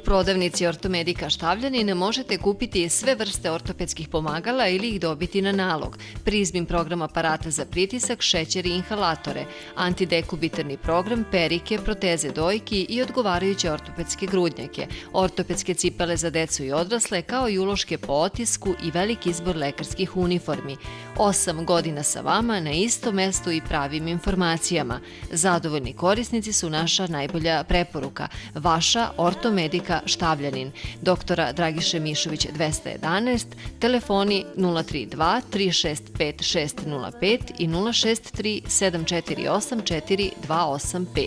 prodavnici Ortomedika Štavljanin možete kupiti sve vrste ortopedskih pomagala ili ih dobiti na nalog. Prizmin program aparata za pritisak, šećer i inhalatore, antidekubitarni program, perike, proteze dojki i odgovarajuće ortopedske grudnjake, ortopedske cipele za decu i odrasle, kao i uloške po otisku i veliki izbor lekarskih uniformi. 8 godina sa vama na istom mestu i pravim informacijama. Zadovoljni korisnici su naša najbolja preporuka. Vaša Ortomedika Štavljanin. Doktora Dragiše Mišović 211, telefoni 032 365 605 i 063 748 4285.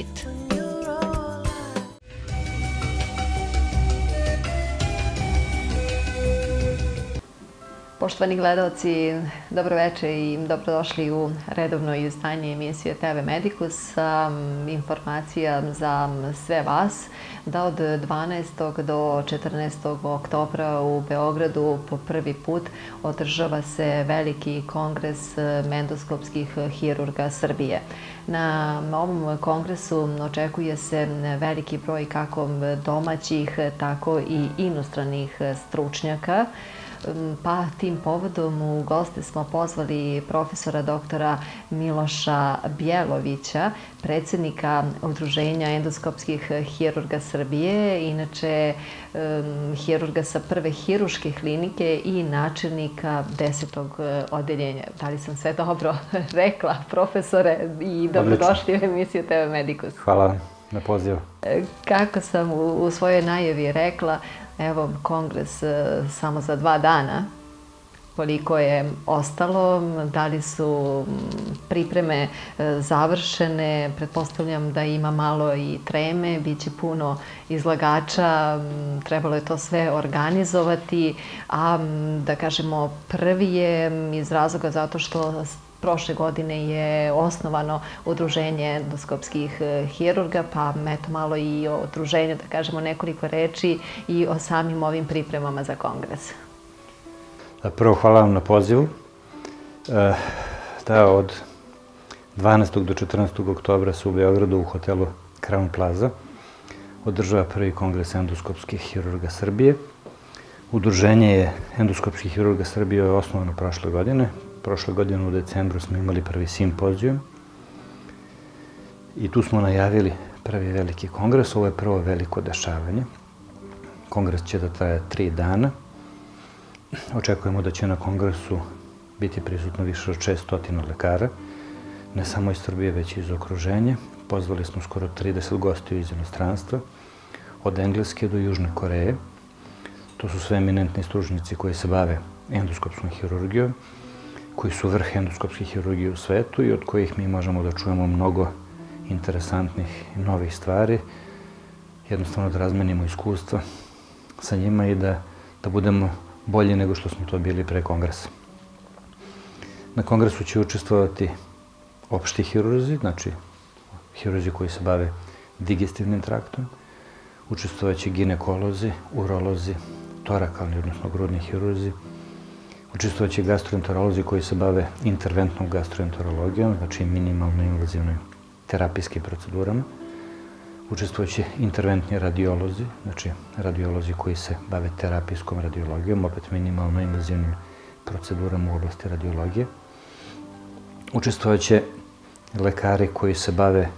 Poštovani gledalci, dobroveče i dobrodošli u redovno izdanje emisije TV Medikus. Informacija za sve vas da od 12. do 14. oktobra u Beogradu po prvi put održava se veliki kongres endoskopskih hirurga Srbije. Na ovom kongresu očekuje se veliki broj kako domaćih, tako i inostranih stručnjaka. Pa tim povodom u goste smo pozvali profesora doktora Miloša Bjelovića, predsjednika Udruženja endoskopskih hirurga Srbije, inače hirurga sa prve hiruške klinike i načelnika 10. odeljenja. Da li sam sve dobro rekla, profesore, i dobrodošli u emisiju TV Medikus. Hvala na pozivu. Kako sam u svojoj najavi rekla, evo, kongres samo za 2 dana, koliko je ostalo, da li su pripreme završene, pretpostavljam da ima malo i treme, bit će puno izlagača, trebalo je to sve organizovati, a da kažemo prvi je iz razloga zato što prošle godine je osnovano Udruženje endoskopskih hirurga, pa eto malo i o udruženju, da kažemo nekoliko reči i o samim ovim pripremama za kongres. Prvo, hvala vam na pozivu. Da, od 12. do 14. oktobra se u Beogradu u hotelu Crown Plaza održava prvi kongres endoskopskih hirurga Srbije. Udruženje endoskopskih hirurga Srbije je osnovano prošle godine. Prošle godine u decembru smo imali prvi simpozijum i tu smo najavili prvi veliki kongres. Ovo je prvo veliko dešavanje. Kongres će da traje 3 dana. Očekujemo da će na kongresu biti prisutno više od 600 lekara, ne samo iz Srbije, već i iz okruženja. Pozvali smo skoro 30 gostiju iz inostranstva, od Engleske do Južne Koreje. To su sve eminentni stručnjaci koji se bave endoskopskom hirurgijom, koji su vrh endoskopske hirurgije u svetu i od kojih mi možemo da čujemo mnogo interesantnih i novih stvari, jednostavno da razmenimo iskustva sa njima i da budemo bolji nego što smo to bili pre kongresa. Na kongresu će učestvovati opšti hirurzi, znači hirurzi koji se bave digestivnim traktom, učestvovaće ginekolozi, urolozi, torakalni, odnosno grudni hirurzi, učestvovaće gastroenterolozi koji se bave interventnom gastroenterologijom, znači minimalno invazivnim terapijskim procedurama. Učestvovaće interventni radiolozi, znači radiolozi koji se bave terapijskom radiologijom, opet minimalno invazivnim procedurama u oblasti radiologije. Učestvovaće lekari koji se bave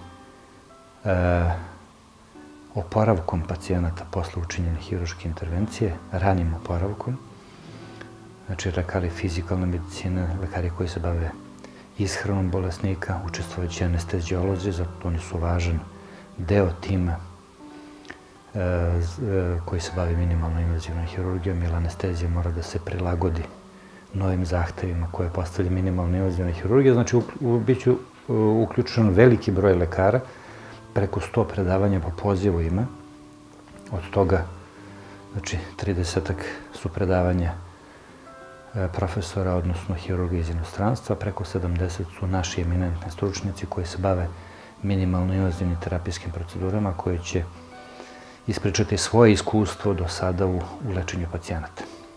oporavkom pacijenata posle učinjene hiruške intervencije, ranim oporavkom. Znači, lekari fizikalne medicine, lekari koji se bave ishranom bolesnika, učestvovaće anesteziolozi, zato oni su važan deo tima koji se bavi minimalno invazivnom hirurgijom, jer anestezija mora da se prilagodi novim zahtevima koje postavlja minimalno invazivna hirurgija. Znači, bit će uključen veliki broj lekara, preko 100 predavanja po pozivu ima. Od toga, znači, 30-ak su predavanja profesora, odnosno hirurga iz inostranstva, preko 70 su naši eminentni stručnjaci koji se bave minimalno invazivnim terapijskim procedurama, koji će ispričati svoje iskustvo do sada u lečenju pacijenata.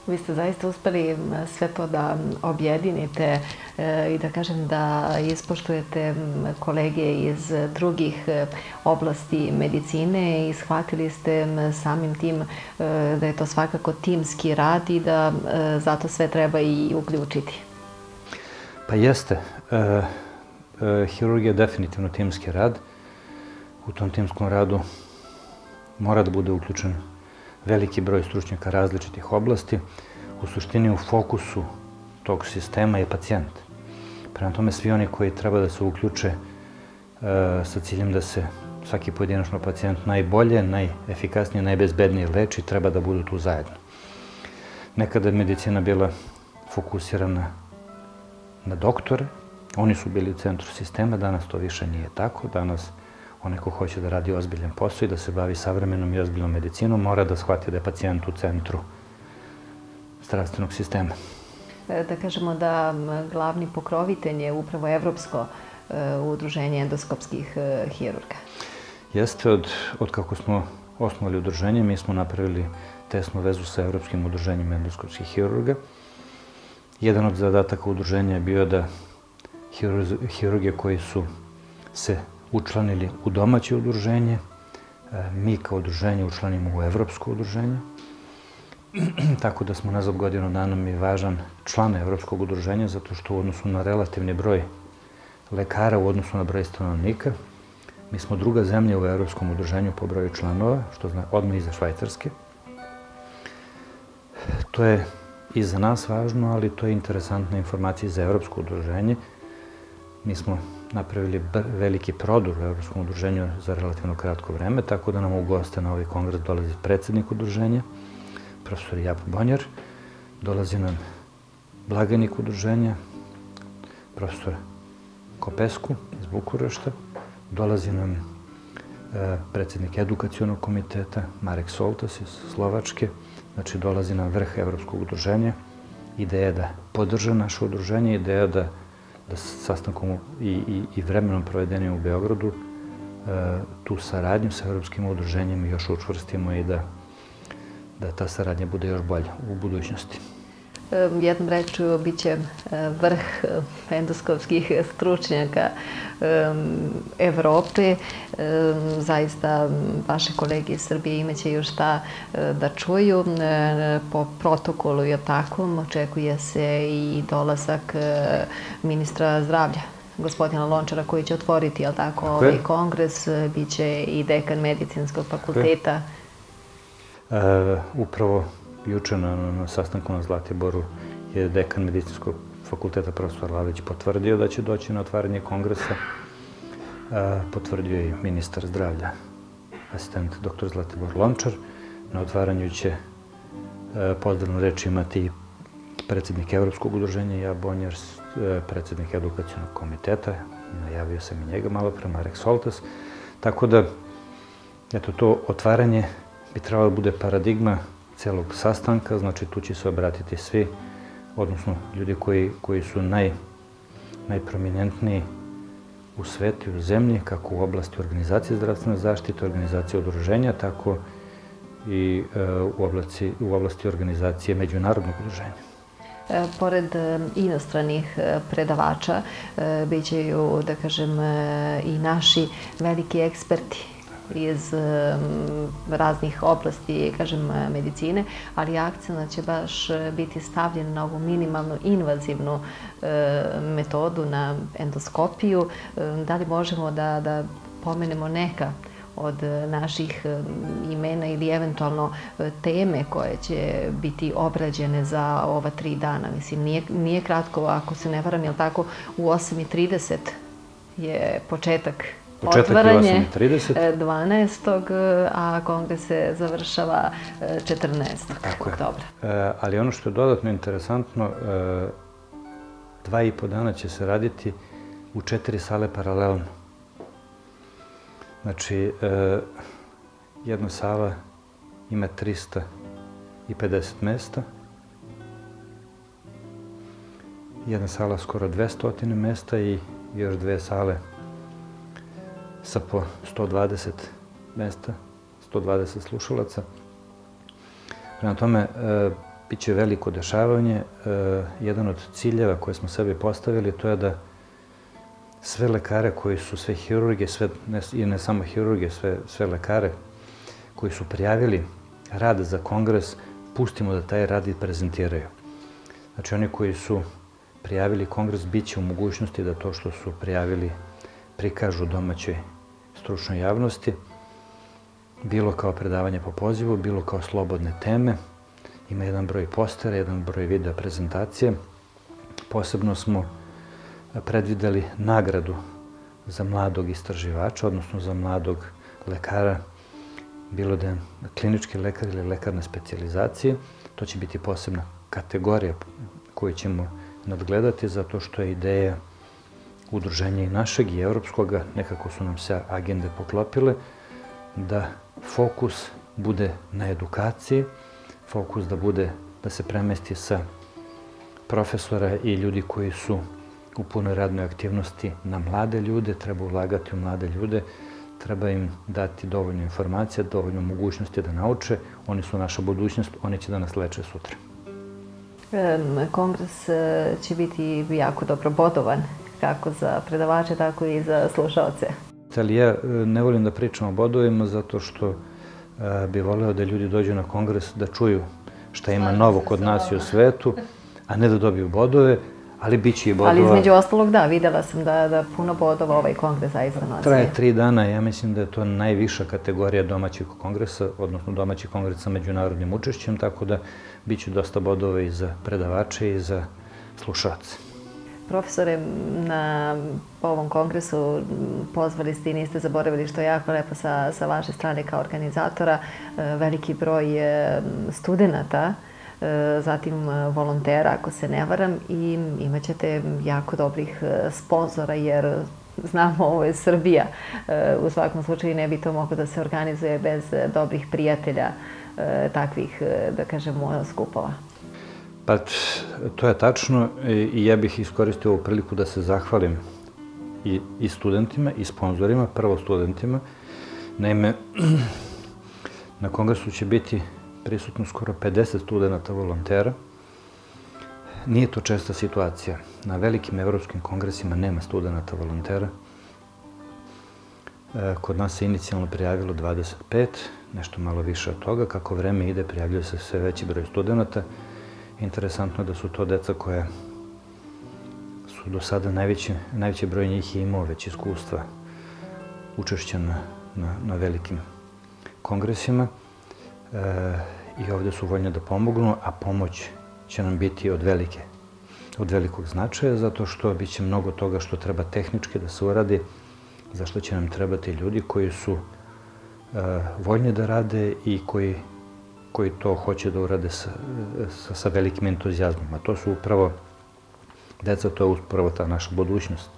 Vi ste zaista uspeli sve to da objedinite i da kažem da ispoštujete kolege iz drugih oblasti medicine i shvatili ste samim tim da je to svakako timski rad i da zato sve treba i uključiti. Pa jeste. Hirurgija je definitivno timski rad. U tom timskom radu mora da bude uključen veliki broj stručnjaka različitih oblasti. U suštini u fokusu tog sistema je pacijent. Prema tome svi oni koji treba da se uključe sa ciljem da se svaki pojedinačno pacijent najbolje, najefikasnije, najbezbednije leči, treba da budu tu zajedno. Nekada je medicina bila fokusirana na doktore, oni su bili u centru sistema, danas to više nije tako. Danas onaj ko hoće da radi ozbiljan posao i da se bavi savremenom i ozbiljnom medicinom mora da shvati da je pacijent u centru zdravstvenog sistema. Da kažemo da glavni pokrovitelj je upravo Evropsko udruženje endoskopskih hirurga. Jeste, od kako smo osnovali udruženje, mi smo napravili tesnu vezu sa Evropskim udruženjem endoskopskih hirurga. Jedan od zadataka udruženja je bio da hirurge koji su se učlanili u domaće udruženje, mi kao udruženje učlanimo u Evropsko udruženje. Tako da smo nazad godinu dana mi važan član Evropskog udruženja, zato što u odnosu na relativni broj lekara, u odnosu na broj stanovnika, mi smo druga zemlja u Evropskom udruženju po broju članova, što zna odmah iza Švajcarske. To je i za nas važno, ali to je interesantna informacija za Evropsko udruženje. Mi smo napravili veliki prodor u Evropskom udruženju za relativno kratko vreme, tako da nam u goste na ovaj kongres dolazi predsjednik udruženja, profesor Jaap Bonjer, dolazi nam blagajnik udruženja, profesor Kopescu iz Bukurešta, dolazi nam predsjednik edukacionog komiteta Marek Soltas iz Slovačke, znači dolazi nam vrh Evropskog udruženja. Ideja je da podrža naše udruženje, ideja da sastankom i vremenom provedenim u Beogradu tu saradnju sa Evropskim udruženjem još učvrstimo i da ta saradnja bude još bolja u budućnosti. Jednom rečju, bit će vrh endoskopskih stručnjaka Evrope. Zaista, vaše kolege iz Srbije imaće još šta da čuju. Po protokolu i takom očekuje se i dolazak ministra zdravlja, gospodina Lončara, koji će otvoriti, jel tako, ovaj kongres. Biće i dekan medicinskog fakulteta. Upravo juče na sastanku na Zlatiboru je dekan medicinskog fakulteta profesor Lavić potvrdio da će doći na otvaranje kongresa. Potvrdio je i ministar zdravlja, asistent dr. Zlatibor Lončar. Na otvaranju će pozdravnu reč imati i predsjednik Evropskog udruženja Jaap Bonjer, predsjednik edukacionog komiteta, najavio sam i njega malo pre, Marek Soltas. Tako da, eto, to otvaranje bi trebalo da bude paradigma celog sastanka, znači tu će se obratiti svi, odnosno ljudi koji su najprominentniji u svetu i u zemlji, kako u oblasti organizacije zdravstvene zaštite, organizacije udruženja, tako i u oblasti organizacije međunarodnog udruženja. Pored inostranih predavača, bit će, da kažem, i naši veliki eksperti iz raznih oblasti, kažem, medicine, ali akcent će baš biti stavljen na ovu minimalno invazivnu metodu, na endoskopiju. Da li možemo da pomenemo neka od naših imena ili eventualno teme koje će biti obrađene za ova 3 dana? Mislim, nije kratko, ako se ne varam, je li tako, u 8:30 je početak otvaranje 12. a kongres se završava 14. oktobra. Ali ono što je dodatno interesantno, 2,5 dana će se raditi u 4 sale paralelno. Znači, jedna sala ima 350 mesta, jedna sala skoro 200 mesta i još 2 sale sa po 120 mesta, 120 slušalaca. Prema tome, Biće veliko dešavanje. Jedan od ciljeva koje smo sebi postavili to je da sve lekare koji su, sve hirurge, i ne samo hirurge, sve lekare koji su prijavili rad za kongres, pustimo da taj rad i prezentiraju. Znači, oni koji su prijavili kongres bit će u mogućnosti da to što su prijavili prikažu domaćoj stručnoj javnosti, bilo kao predavanje po pozivu, bilo kao slobodne teme. Ima jedan broj postera, jedan broj video prezentacije. Posebno smo predvideli nagradu za mladog istraživača, odnosno za mladog lekara, bilo da je klinički lekar ili lekar na specijalizaciji. To će biti posebna kategorija koju ćemo nadgledati, zato što je ideja udruženja i našeg i evropskoga, nekako su nam se agende poklopile, da fokus bude na edukaciji, fokus da se premesti sa profesora i ljudi koji su u punoj radnoj aktivnosti na mlade ljude. Treba ulagati u mlade ljude, treba im dati dovoljno informacija, dovoljno mogućnosti da nauče. Oni su naša budućnost, oni će da nas leče sutra. Kongres će biti jako dobro bodovan, kako za predavače, tako i za slušaoce. Ali ja ne volim da pričam o bodovima, zato što bi voleo da ljudi dođu na kongres da čuju šta ima novo kod nas i u svetu, a ne da dobiju bodove, ali bit će i bodova. Ali između ostalog, da, videla sam da puno bodova ovaj kongres zaista nosi. Traje 3 dana, ja mislim da je to najviša kategorija domaćih kongresa, odnosno domaćih kongresa sa međunarodnim učešćem, tako da bit će dosta bodova i za predavače i za slušaoce. Profesore, na ovom kongresu pozvali ste i niste zaboravili, što je jako lepo sa vaše strane kao organizatora, veliki broj studenta, zatim volontera, ako se ne varam, i imat ćete jako dobrih sponzora, jer znamo, ovo je Srbija. U svakom slučaju ne bi to moglo da se organizuje bez dobrih prijatelja takvih, da kažemo, skupova. Pa, to je tačno i ja bih iskoristio ovu priliku da se zahvalim i studentima i sponzorima, prvo studentima. Naime, na kongresu će biti prisutno skoro 50 studenta volontera. Nije to česta situacija. Na velikim evropskim kongresima nema studenta volontera. Kod nas se inicijalno prijavilo 25, nešto malo više od toga. Kako vreme ide, prijavljuje se sve veći broj studenta. Interesantno je da su to deca koja su do sada, najveći broj njih je imao već iskustva učešća na velikim kongresima i ovde su voljni da pomognu, a pomoć će nam biti od velikog značaja, zato što bit će mnogo toga što treba tehnički da se uradi, zašto će nam trebati ljudi koji su voljni da rade i koji to hoće da urade sa velikim entuzijazmom. A to su upravo deca, to je upravo ta naša budućnost.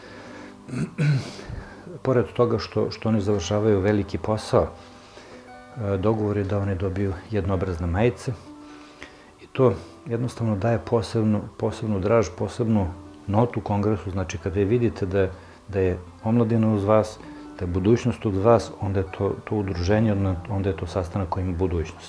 Pored toga što oni završavaju veliki posao, dogovor je da oni dobiju jednobrazne majice i to jednostavno daje posebnu draž, posebnu notu kongresu. Znači, kada vidite da je omladina uz vas, da je budućnost uz vas, onda je to udruženje, onda je to sastanak koji ima budućnost.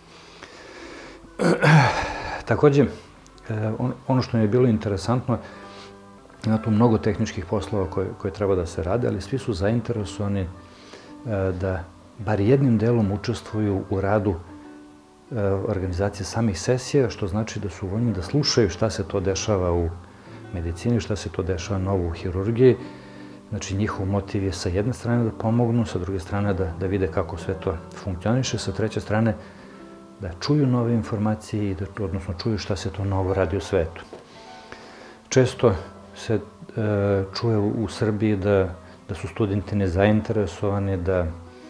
Takođe, ono što mi je bilo interesantno, ima tu mnogo tehničkih poslova koje treba da se rade, ali svi su zainteresovani da bar jednim delom učestvuju u radu organizacije samih sesija, što znači da su voljni da slušaju šta se to dešava u medicini, šta se to dešava novo u hirurgiji. Znači, njihov motiv je sa jedne strane da pomognu, sa druge strane da vide kako sve to funkcioniše, sa treće strane da čuju nove informacije i odnosno čuju šta se to novo radi u svetu. Često se čuje u Srbiji da su studenti nezainteresovani, da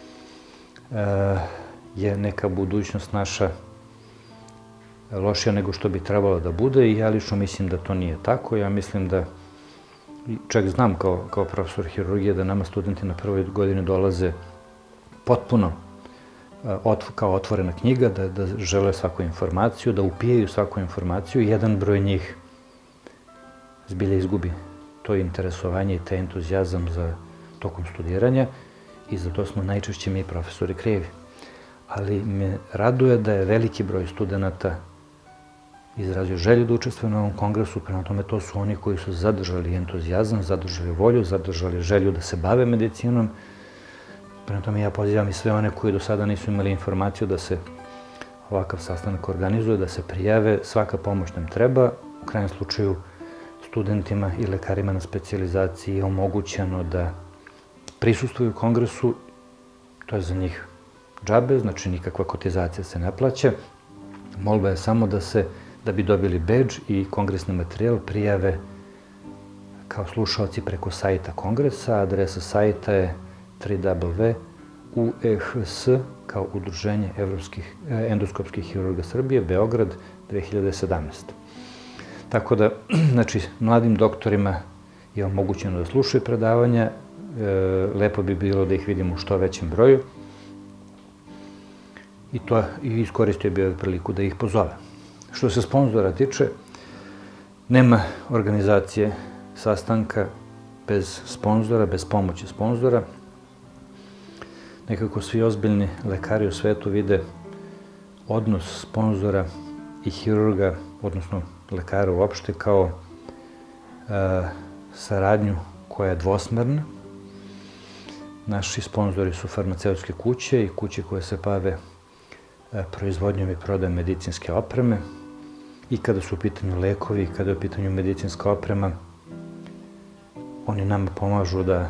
je neka budućnost naša lošija nego što bi trebalo da bude i ja lično mislim da to nije tako. Ja mislim da, čak znam kao profesor hirurgije, da nama studenti na prvoj godini dolaze potpuno kao otvorena knjiga, da žele svaku informaciju, da upijaju svaku informaciju i jedan broj njih zbilja izgubi to interesovanje i taj entuzijazam za tokom studiranja i za to smo najčešće mi profesori krivi. Ali me raduje da je veliki broj studenta izrazio želju da učestvuje na ovom kongresu, prema tome to su oni koji su zadržali entuzijazam, zadržali volju, zadržali želju da se bave medicinom. Prema tome ja pozivam i sve one koji do sada nisu imali informaciju da se ovakav sastanak organizuje, da se prijave, svaka pomoć nam treba. U krajnjem slučaju studentima i lekarima na specijalizaciji je omogućeno da prisustvuju kongresu, to je za njih džabe, znači nikakva kotizacija se ne plaća. Molba je samo da bi dobili bedž i kongresni materijal prijave kao slušalci preko sajta kongresa. Adresa sajta je www.UEHS kao Udruženje endoskopskih hirurga Srbije, Beograd, 2017. Tako da, znači, mladim doktorima je omogućeno da slušaju predavanja. Lepo bi bilo da ih vidimo u što većem broju. I iskoristio bi priliku da ih pozove. Što se sponzora tiče, nema organizacije sastanka bez sponzora, bez pomoći sponzora. Nekako svi ozbiljni lekari u svetu vide odnos sponzora i hirurga, odnosno lekara uopšte, kao saradnju koja je dvosmerna. Naši sponzori su farmaceutske kuće i kuće koje se bave proizvodnjom i prodajom medicinske opreme. I kada su u pitanju lekovi, kada je u pitanju medicinska oprema, oni nama pomažu da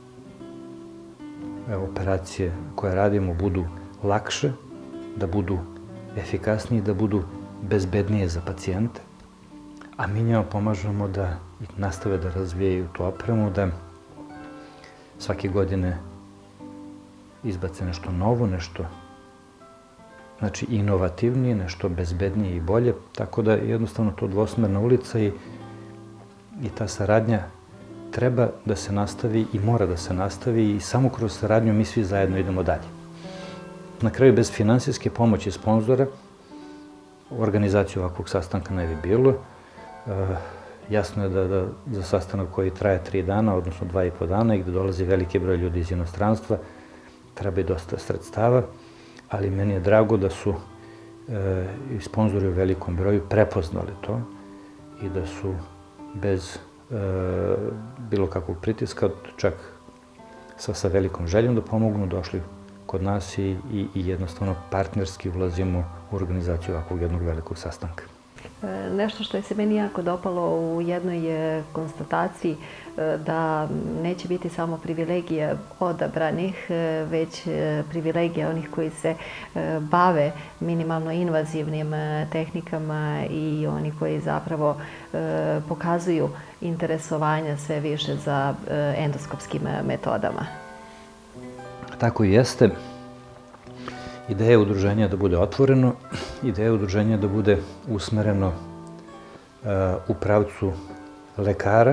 operacije koje radimo budu lakše, da budu efikasnije, da budu bezbednije za pacijente. A mi njima pomažemo da nastave da razvijaju tu opremu, da svake godine izbace nešto novo, nešto znači inovativnije, nešto bezbednije i bolje. Tako da je jednostavno to dvosmerna ulica i ta saradnja treba da se nastavi i mora da se nastavi i samo kroz saradnju mi svi zajedno idemo dalje. Na kraju, bez finansijske pomoći sponzora, organizaciju ovakvog sastanka ne bi bilo. Jasno je da za sastanak koji traje 3 dana, odnosno 2,5 dana i gde dolazi veliki broj ljudi iz inostranstva, treba i dosta sredstava, ali meni je drago da su i sponzori u velikom broju prepoznali to i da su bez bilo kakvog pritiska, čak sa velikom željom da pomognu, došli kod nas i jednostavno partnerski ulazimo u organizaciju ovakvog jednog velikog sastanka. Nešto što je se meni jako dopalo u jednoj konstataciji da neće biti samo privilegija odabranih, već privilegija onih koji se bave minimalno invazivnim tehnikama i oni koji zapravo pokazuju interesovanja sve više za endoskopskim metodama. Tako i jeste. Ideja udruženja je da bude otvoreno, ideja udruženja je da bude usmereno u pravcu lekara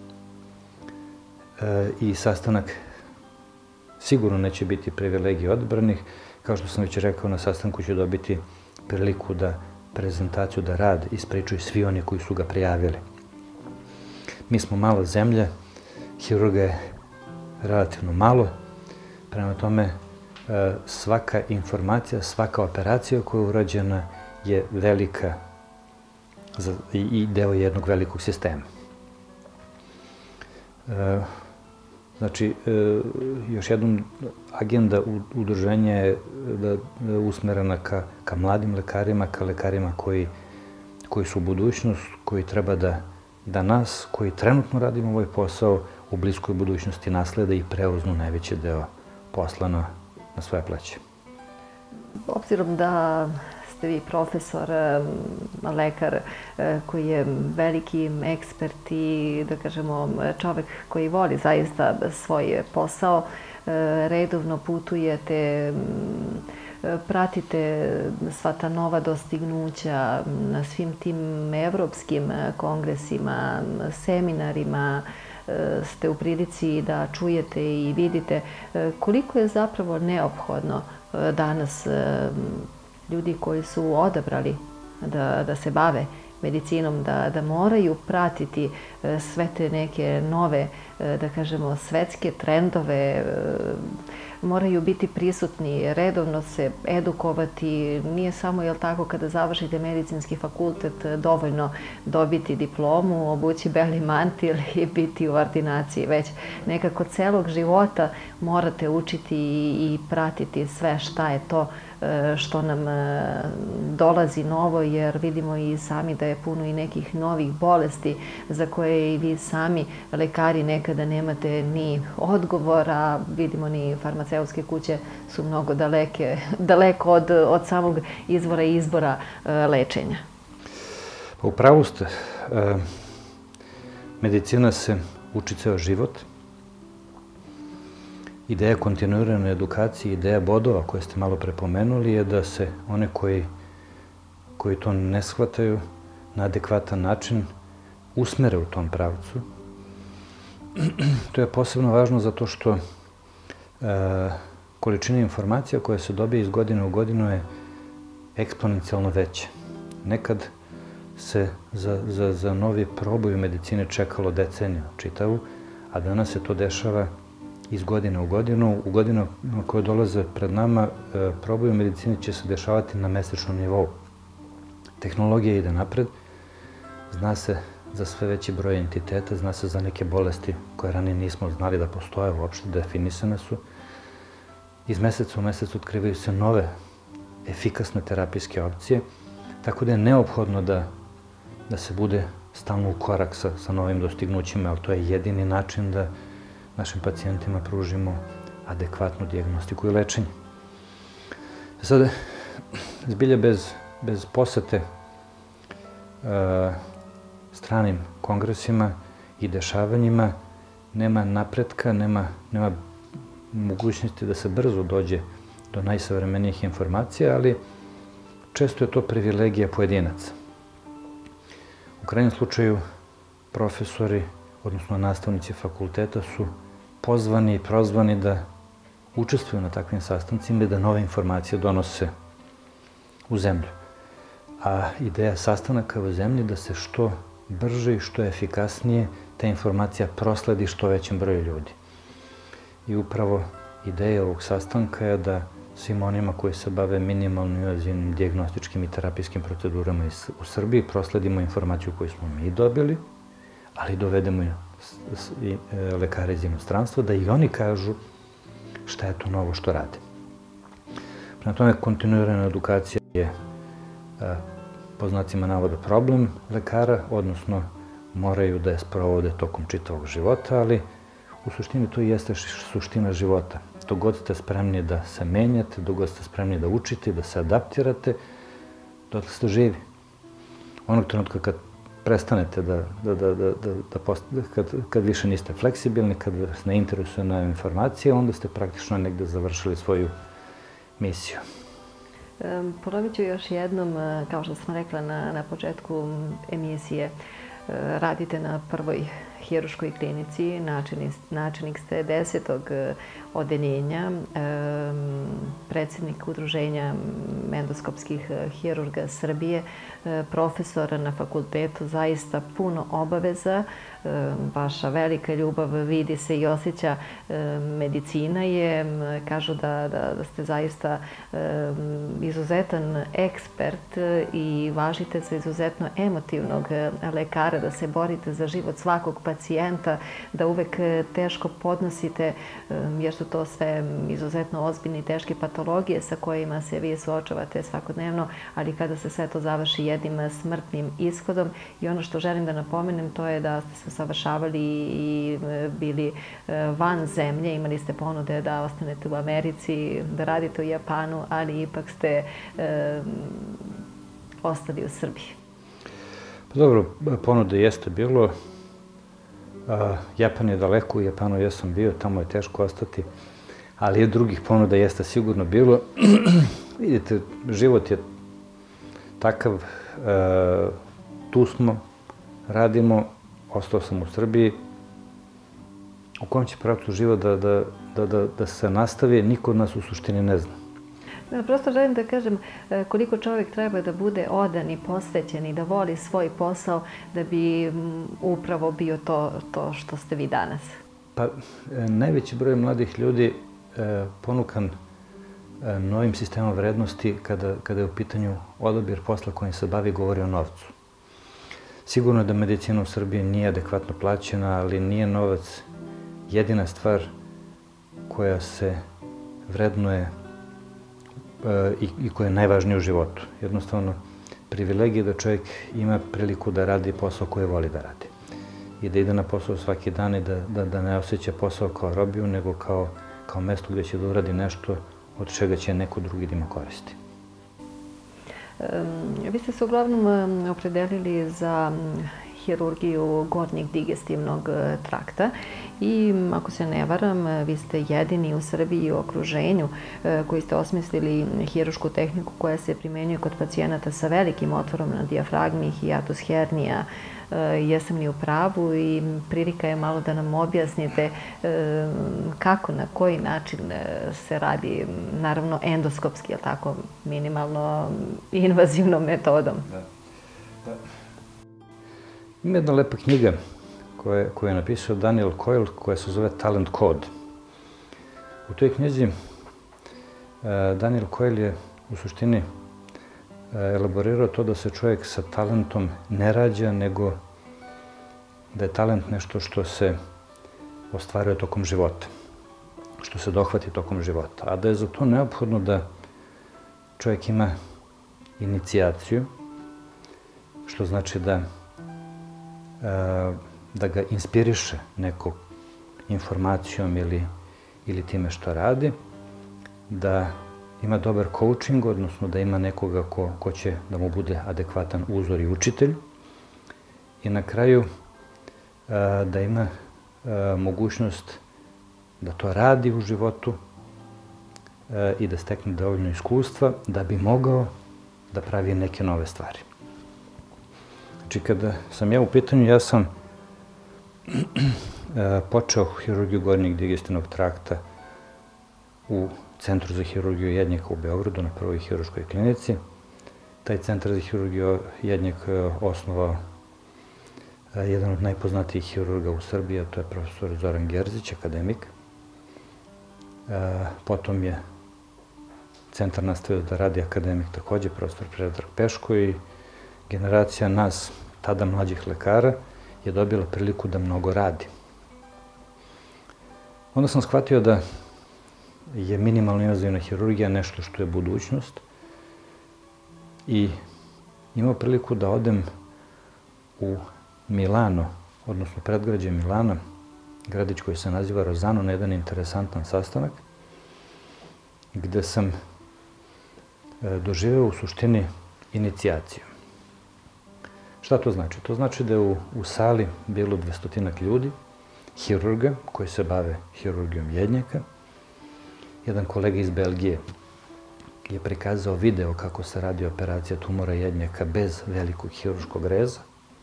i sastanak sigurno neće biti privilegija odabranih. Kao što sam već rekao, na sastanku će dobiti priliku da prezentaciju, da rad ispričaju svi oni koji su ga prijavili. Mi smo mala zemlja, hirurga je relativno malo, prema tome svaka informacija, svaka operacija koja je urađena je velika i deo jednog velikog sistema. Znači, još jednom, agenda udruženja je usmerena ka mladim lekarima, ka lekarima koji su budućnost, koji treba da nas, koji trenutno radimo ovaj posao, u bliskoj budućnosti naslede i preuzmu najveći deo posla na svoje pleće. Obzirom da ste vi profesor, lekar koji je veliki ekspert i, da kažemo, čovek koji voli zaista svoj posao, redovno putujete, pratite sva ta nova dostignuća na svim tim evropskim kongresima, seminarima, ste u prilici da čujete i vidite koliko je zapravo neophodno danas ljudi koji su odabrali da se bave medicinom, da moraju pratiti sve te neke nove, da kažemo, svetske trendove, moraju biti prisutni, redovno se edukovati. Nije samo, jel tako, kada završite medicinski fakultet dovoljno dobiti diplomu, obući beli mantil i biti u ordinaciji, već nekako celog života morate učiti i pratiti sve šta je to što nam dolazi novo, jer vidimo i sami da je puno i nekih novih bolesti za koje i vi sami lekari nekada nemate ni odgovora. Vidimo ni farmaceutske kuće su mnogo daleko od samog izvora i izbora lečenja. U pravu ste. Medicina se uči ceo život. Ideja kontinuirane edukacije, ideja bodova koje ste malo prepomenuli je da se one koji to ne shvataju na adekvatan način usmere u tom pravcu. To je posebno važno zato što količina informacija koja se dobije iz godine u godinu je eksponencijalno veća. Nekad se za novi proboj u medicini čekalo deceniju čitavu, a danas se to dešava iz godine u godinu. U godinu koje dolaze pred nama, proboj u medicini će se dešavati na mesečnom nivou. Tehnologija ide napred, zna se za sve veći broj entiteta, zna se za neke bolesti koje ranije nismo znali da postoje, uopšte definisane su. Iz meseca u mesec otkrivaju se nove efikasne terapijske opcije, tako da je neophodno da se bude stalno u korak sa novim dostignućima, ali to je jedini način da našim pacijentima pružimo adekvatnu dijagnostiku i lečenje. Sada, zbilja bez posete stranim kongresima i dešavanjima nema napretka, nema mogućnosti da se brzo dođe do najsavremenijih informacija, ali često je to privilegija pojedinaca. U krajnjem slučaju, profesori, odnosno nastavnici fakulteta, su pozvani i prozvani da učestvuju na takvim sastancima i da nove informacije donose u zemlju. A ideja sastanaka u zemlji je da se što brže i što efikasnije ta informacija prosledi što većem broju ljudi. I upravo ideja ovog sastanka je da svim onima koji se bave minimalno invazivnim dijagnostičkim i terapijskim procedurama u Srbiji prosledimo informaciju koju smo mi dobili, ali dovedemo i lekare iz inostranstva da i oni kažu šta je to novo što rade. Prema tome, kontinuirana edukacija je po znacima navoda problem lekara, odnosno moraju da je sprovode tokom čitavog života, ali u suštini to i jeste suština života. Dok god ste spremni da se menjate, dok god ste spremni da učite, da se adaptirate, dotle ste živi. Onog trenutka kad prestanete kad više niste fleksibilni, kad vas ne interesuje nove informacije, onda ste praktično negde završili svoju misiju. Ponovit ću još jednom, kao što sam rekla na početku emisije, radite na prvoj hiruškoj klinici, načelnik ste 10. odeljenja, predsjednik Udruženja endoskopskih hirurga Srbije, profesor na fakultetu, zaista puno obaveza, vaša velika ljubav vidi se i osjeća. Medicina je, kažu da ste zaista izuzetan ekspert i važite za izuzetno emotivnog lekara, da se borite za život svakog pacijenta, da uvek teško podnosite, jer su to sve izuzetno ozbiljne i teške patologije sa kojima se vi suočavate svakodnevno, ali kada se sve to završi jednim smrtnim ishodom. I ono što želim da napomenem, to je da ste se usavršavali i bili van zemlje, imali ste ponude da ostanete u Americi, da radite u Japanu, ali ipak ste ostali u Srbiji. Pa dobro, ponude jeste bilo. Japan je daleko, u Japanu jesam bio, tamo je teško ostati, ali i drugih ponuda jeste sigurno bilo. Vidite, život je takav, tu smo, radimo, ostao sam u Srbiji. U kom će pravcu život da se nastavi, niko od nas u suštini ne zna. Prosto želim da kažem koliko čovjek treba da bude odan i posvećen i da voli svoj posao da bi upravo bio to što ste vi danas. Pa, najveći broj mladih ljudi ponukan novim sistemom vrednosti kada je u pitanju odabir posla kojim se bavi, govori o novcu. Sigurno je da medicina u Srbiji nije adekvatno plaćena, ali nije novac jedina stvar koja se vrednuje i koja je najvažnija u životu. Jednostavno, privilegija da čovjek ima priliku da radi posao koji voli da radi. I da ide na posao svaki dan i da ne osjeća posao kao robiju, nego kao mesto gdje će da uradi nešto od čega će neko drugi da ima koristi. Vi ste se uglavnom opredelili za hirurgiju gornjeg digestivnog trakta i, ako se ne varam, vi ste jedini u Srbiji u okruženju koji ste osmislili hirušku tehniku koja se primenjuje kod pacijenata sa velikim otvorom na dijafragmi, hijatus hernija. Jesam li u pravu i prilika je malo da nam objasnite kako, na koji način se radi, naravno endoskopski, je tako, minimalno invazivnom metodom. Ima jedna lepa knjiga koju je napisao Daniel Coyle, koja se zove Talent Code. U toj knjizi Daniel Coyle je u suštini elaborirao to da se čovjek sa talentom ne rađa, nego da je talent nešto što se ostvaruje tokom života, što se dohvati tokom života, a da je za to neophodno da čovjek ima inicijaciju, što znači da ga inspiriše neko informacijom ili time što radi, da ima dobar coaching, odnosno da ima nekoga ko će da mu bude adekvatan uzor i učitelj. I na kraju da ima mogućnost da to radi u životu i da stekne dovoljno iskustva da bi mogao da pravi neke nove stvari. Znači, kada sam ja u pitanju, ja sam počeo hirurgiju gornjeg digestivnog trakta u Centru za hirurgiju jednjaka u Beogradu, na prvoj hiruškoj klinici. Taj centar za hirurgiju jednjaka osnovao jedan od najpoznatijih hirurga u Srbiji, a to je profesor Zoran Gerzić, akademik. Potom je centar nastavio da radi akademik takođe, profesor Predrag Peško, i generacija nas, tada mlađih lekara, je dobila priliku da mnogo radi. Onda sam shvatio da je minimalno invazivna hirurgija nešto što je budućnost i imao priliku da odem u Milano, odnosno predgrađe Milana, gradić koji se naziva Rozano, na jedan interesantan sastanak gde sam doživeo u suštini inicijaciju. Šta to znači? To znači da je u sali bilo 200 ljudi, hirurga koji se bave hirurgijom jednjaka. Jedan kolega iz Belgije je prikazao video kako se radi operacija tumora jednjaka bez velikog hirurškog reza.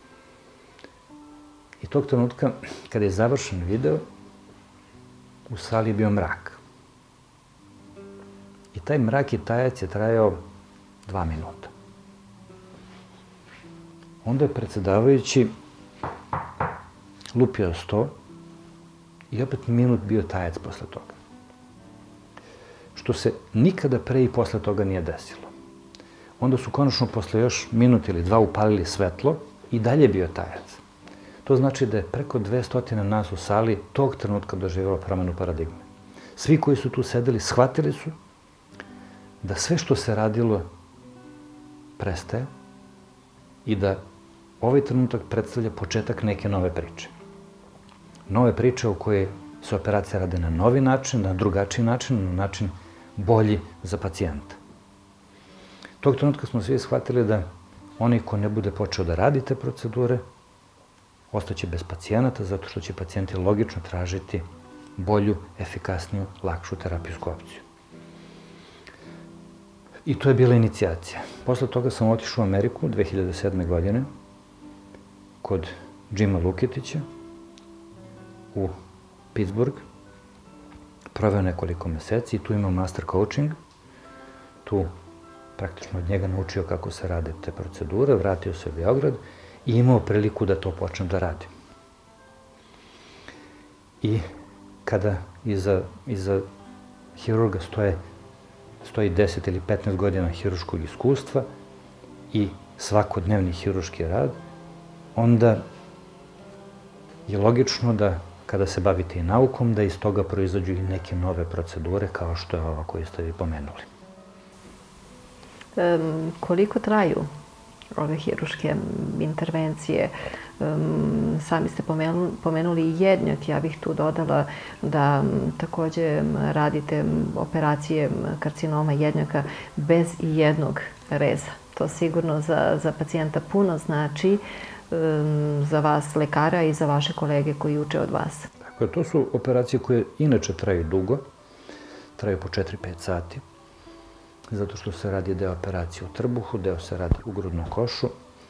I tog trenutka, kada je završen video, u sali je bio mrak. I taj mrak i tajac je trajao 2 minuta. Onda je predsjedavajući lupio sto i opet minut bio tajac posle toga. Što se nikada pre i posle toga nije desilo. Onda su konačno posle još minut ili 2 upalili svetlo i dalje bio tajac. To znači da je preko 200 nas u sali tog trenutka doživjelo promenu paradigme. Svi koji su tu sedeli shvatili su da sve što se radilo prestaje i da ovaj trenutak predstavlja početak neke nove priče. Nove priče u kojoj se operacija rade na novi način, na drugačiji način, na način bolji za pacijenta. Tog trenutka smo svi shvatili da onaj ko ne bude počeo da radi te procedure, ostaće bez pacijenata, zato što će pacijenti logično tražiti bolju, efikasniju, lakšu terapijsku opciju. I to je bila inicijacija. Posle toga sam otišao u Ameriku 2007. godine kod Jima Luketića u Pittsburgh. Proveo nekoliko meseci i tu imao master coaching. Tu praktično od njega naučio kako se rade te procedure, vratio se u Beograd i imao priliku da to počnem da radim. I kada iza hirurga stoji 10 ili 15 godina hirurškog iskustva i svakodnevni hirurški rad, onda je logično da kada se bavite i naukom, da iz toga proizađu i neke nove procedure kao što je ova koju ste vi pomenuli. Koliko traju ove hirurške intervencije? Sami ste pomenuli jednjak, ja bih tu dodala da takođe radite operacije karcinoma jednjaka bez i jednog reza. To sigurno za pacijenta puno znači, za vas lekara i za vaše kolege koji uče od vas. Dakle, to su operacije koje inače traju dugo, traju po 4-5 sati, zato što se radi deo operacije u trbuhu, deo se radi u grudnom košu.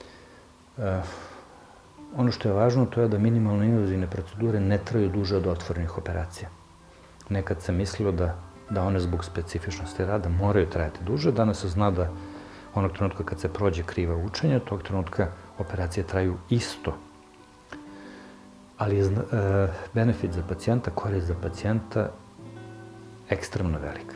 Ono što je važno to je da minimalno invazivne procedure ne traju duže od otvorenih operacija. Nekad se mislilo da one zbog specifičnosti rada moraju trajati duže. Danas se zna da onog trenutka kad se prođe kriva učenja, tog trenutka operacije traju isto. Ali je benefit za pacijenta, korist za pacijenta ekstremno velika.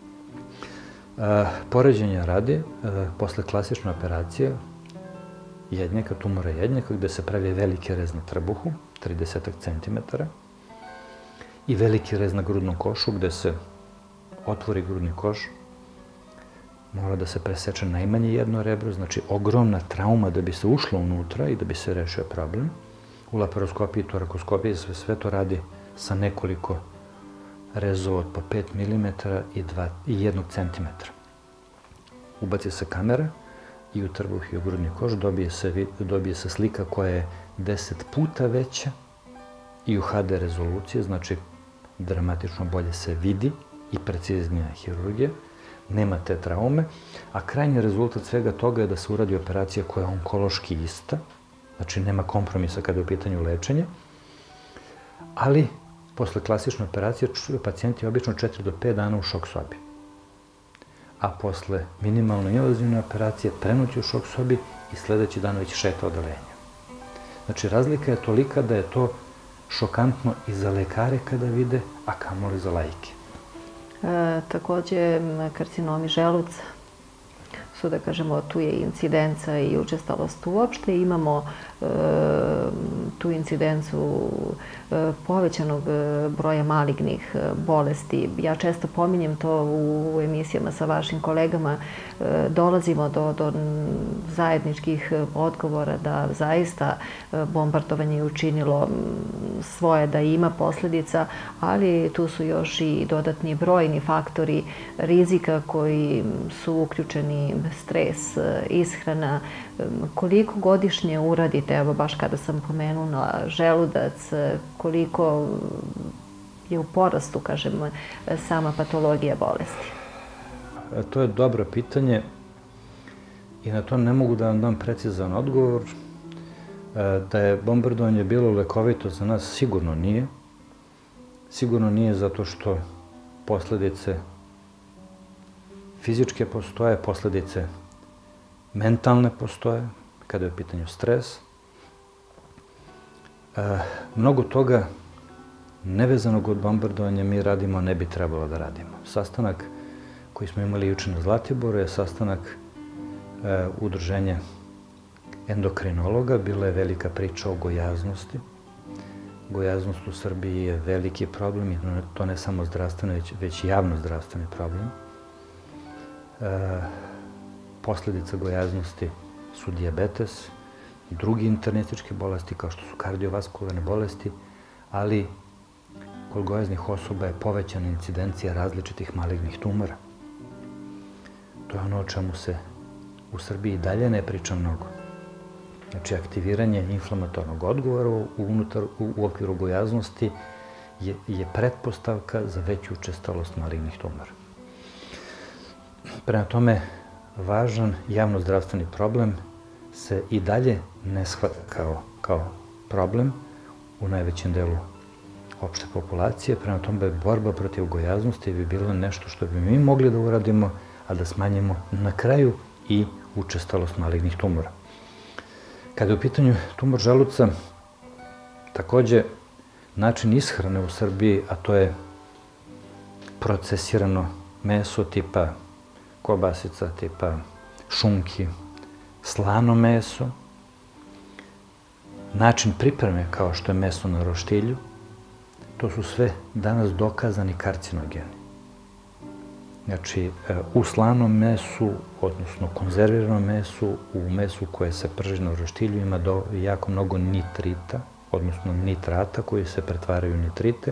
Poređenja radi, posle klasične operacije jednjaka, tumora jednjaka, gde se pravi veliki rez na trbuhu, 30 cm, i veliki rez na grudnom košu, gde se otvori grudni koš, mora da se preseče najmanje jedno rebro, znači ogromna trauma da bi se ušlo unutra i da bi se rešio problem. U laparoskopiji i torakoskopiji sve to radi sa nekoliko rezova od po 5 mm i 1 cm. Ubaci se kamera i u trbuh i u grudni koš, dobije se slika koja je 10 puta veća i u HD rezoluciji, znači dramatično bolje se vidi i preciznija hirurgija, nema te traume, a krajnji rezultat svega toga je da se uradi operacija koja je onkološki ista, znači nema kompromisa kada je u pitanju lečenje, ali posle klasične operacije pacijent je obično 4 do 5 dana u šok sobi. A posle minimalno invazivne operacije prenuti u šok sobi i sledeći dan već šeta odeljenja. Znači razlika je tolika da je to šokantno i za lekare kada vide, a kamoli za laike. Takođe, karcinomi želuca su, da kažemo, tu je incidenca i učestalost uopšte. Imamo tu incidencu povećanog broja malignih bolesti. Ja često pominjem to u emisijama sa vašim kolegama. Dolazimo do zajedničkih odgovora da zaista bombardovanje je učinilo svoje, da ima posledica, ali tu su još i dodatni brojni faktori rizika koji su uključeni, stres, ishrana. Koliko godišnje uradite, evo baš kada sam pomenula želudac, koliko je u porastu, kažem, sama patologija bolesti? To je dobro pitanje i na to ne mogu da vam dam precizan odgovor. Da je bombardovanje bilo lekovito za nas, sigurno nije. Sigurno nije zato što posledice fizičke postoje, posledice mentalne postoje, kada je u pitanju stres. Mnogo toga nevezanog od bombardovanja mi radimo, ne bi trebalo da radimo. Sastanak koji smo imali juče na Zlatiboru je sastanak udruženja endokrinologa. Bila je velika priča o gojaznosti. Gojaznost u Srbiji je veliki problem i to ne samo zdravstveni, već i javno zdravstveni problem. Posledica gojaznosti su dijabetes i drugi internističke bolesti kao što su kardiovaskularne bolesti, ali kod gojaznih osoba je povećana incidencija različitih malignih tumora. To je ono o čemu se u Srbiji dalje ne priča mnogo. Znači, aktiviranje inflamatornog odgovora u okviru gojaznosti je pretpostavka za veću učestalost malignih tumora. Prema tome, važan javnozdravstveni problem se i dalje ne shvata kao problem u najvećem delu opšte populacije. Prema tome, borba protiv gojaznosti bi bilo nešto što bi mi mogli da uradimo, a da smanjimo na kraju i učestalost malignih tumora. Kada je u pitanju tumor želuca, takođe način ishrane u Srbiji, a to je procesirano meso tipa kobasica, tipa šunki, slano meso, način pripreme kao što je meso na roštilju, to su sve danas dokazani karcinogeni. Znači, u slanom mesu, odnosno konzerviranom mesu, u mesu koje se prži na roštilju ima jako mnogo nitrita, odnosno nitrata koji se pretvaraju u nitrite.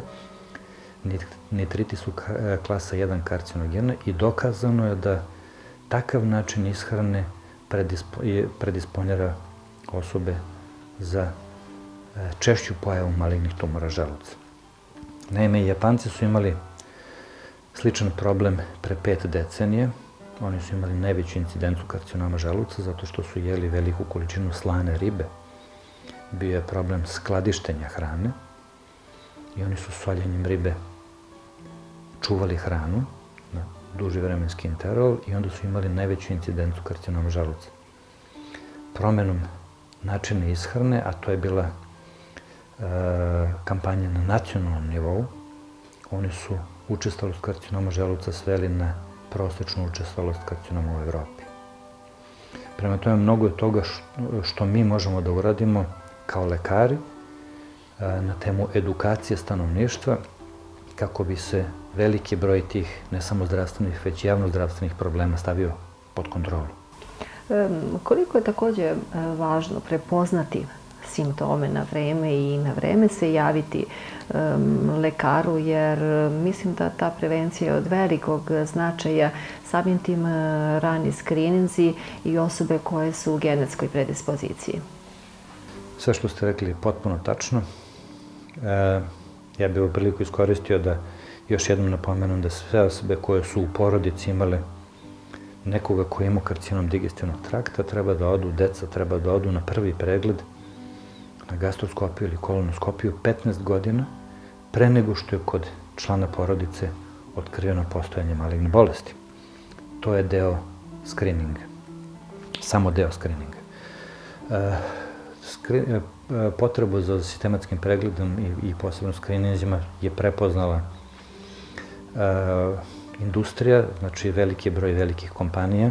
Nitriti su klasa 1 karcinogena i dokazano je da takav način ishrane predisponira osobe za češću pojavu malignih tumora želuca. Naime, Japanci su imali sličan problem pre 5 decenije. Oni su imali najveću incidencu karcinoma želuca zato što su jeli veliku količinu slane ribe. Bio je problem skladištenja hrane i oni su soljenjem ribe čuvali hranu na duži vremenski interval i onda su imali najveću incidencu karcinoma želuca. Promenom načina ishrane, a to je bila kampanja na nacionalnom nivou, oni su učestalost karcinoma želuca sveli na prosečnu učestalost karcinoma u Evropi. Prema tome, mnogo je toga što mi možemo da uradimo kao lekari na temu edukacije stanovništva kako bi se veliki broj tih ne samo zdravstvenih, već javno-zdravstvenih problema stavio pod kontrolu. Koliko je takođe važno prepoznati simptome na vreme i na vreme se javiti lekaru, jer mislim da ta prevencija je od velikog značaja, samim tim rani skrininzi i osobe koje su u genetskoj predispoziciji. Sve što ste rekli je potpuno tačno. Ja bih ovu priliku iskoristio da još jednom napomenem da sve osobe koje su u porodici imale nekoga koji ima karcinom digestivnog trakta deca treba da odu na prvi pregled na gastroskopiju ili kolonoskopiju 15 godina pre nego što je kod člana porodice otkriveno postojanje maligne bolesti. To je deo skrininga. Samo deo skrininga. Potrebu za sistematskim pregledom i posebno skrininzima je prepoznala industrija, znači veliki broj velikih kompanija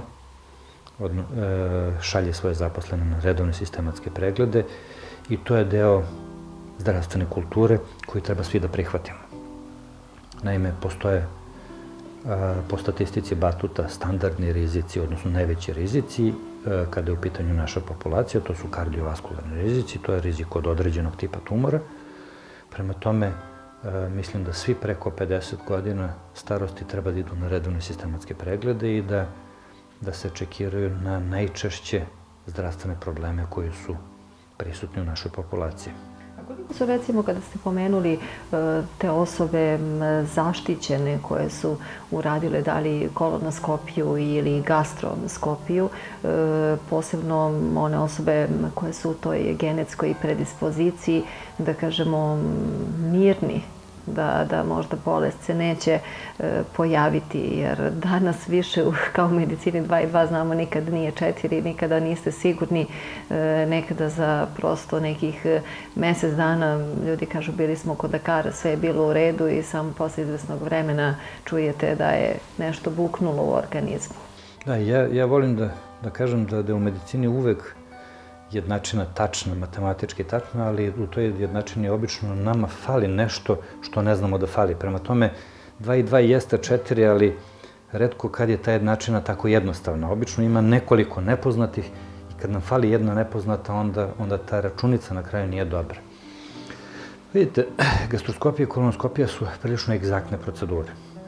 šalje svoje zaposlene na redovne sistematske preglede i to je deo zdravstvene kulture koju treba svi da prihvatimo. Naime, postoje po statistici Batuta standardni rizici, odnosno najveći rizici kada je u pitanju naša populacija, to su kardiovaskularni rizici, to je rizik od određenog tipa tumora. Prema tome, mislim da svi preko 50 godina starosti treba da idu na redovne sistematske preglede i da se čekiraju na najčešće zdravstvene probleme koji su prisutni u našoj populaciji. A koliko su, recimo, kada ste pomenuli te osobe zaštićene koje su uradile da li kolonoskopiju ili gastroskopiju, posebno one osobe koje su u toj genetskoj predispoziciji, da kažemo, mirni, da možda bolest se neće pojaviti, jer danas više kao u medicini 2 i 2 znamo nikad nije 4, nikada niste sigurni, nekada za prosto nekih mesec dana ljudi kažu bili smo kod lekara, sve je bilo u redu i samo posle izvesnog vremena čujete da je nešto buknulo u organizmu. Da, ja volim da kažem da je u medicini uvek jednačina tačna, matematički tačna, ali u toj jednačini obično nama fali nešto što ne znamo da fali. Prema tome, 2 i 2 jeste 4, ali retko kad je ta jednačina tako jednostavna. Obično ima nekoliko nepoznatih i kad nam fali jedna nepoznata, onda ta računica na kraju nije dobra. Vidite, gastroskopija i kolonoskopija su prilično egzaktne procedure.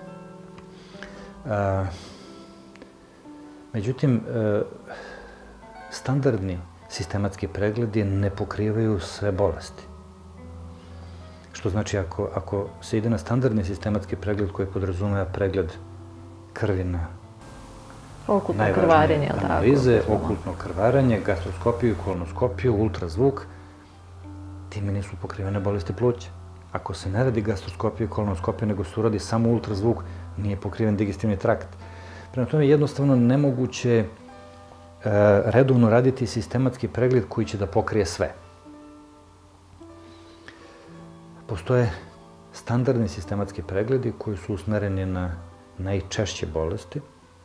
Međutim, standardni sistematski pregledi ne pokrivaju sve bolesti. Što znači, ako se ide na standardni sistematski pregled koji podrazumeva pregled krvi na najvažnije analize, okultno krvarenje, gastroskopiju, kolonoskopiju, ultrazvuk, time nisu pokrivene bolesti pluća. Ako se ne radi gastroskopija i kolonoskopija, nego se uradi samo ultrazvuk, nije pokriven digestivni trakt. Prema tome, jednostavno nemoguće redovno raditi sistematski pregled koji će da pokrije sve. Postoje standardni sistematski pregledi koji su usmereni na najčešće bolesti.